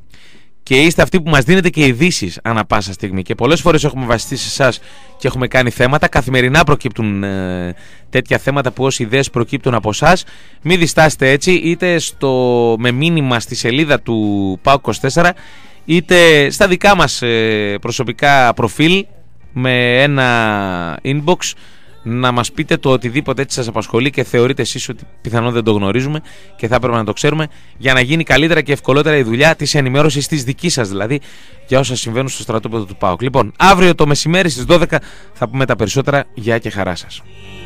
και είστε αυτοί που μας δίνετε και ειδήσεις ανά πάσα στιγμή. Και πολλές φορές έχουμε βασιστεί σε εσάς και έχουμε κάνει θέματα. Καθημερινά προκύπτουν ε, τέτοια θέματα που ως ιδέες προκύπτουν από εσάς. Μην διστάσετε έτσι, είτε στο, με μήνυμα στη σελίδα του ΠΑΟΚ είκοσι τέσσερα, είτε στα δικά μας ε, προσωπικά προφίλ με ένα inbox, να μας πείτε το οτιδήποτε έτσι σας απασχολεί και θεωρείτε εσείς ότι πιθανόν δεν το γνωρίζουμε και θα έπρεπε να το ξέρουμε, για να γίνει καλύτερα και ευκολότερα η δουλειά της ενημέρωσης της δικής σας, δηλαδή για όσα συμβαίνουν στο στρατόπεδο του ΠΑΟΚ. Λοιπόν, αύριο το μεσημέρι στις δώδεκα θα πούμε τα περισσότερα. Γεια και χαρά σας.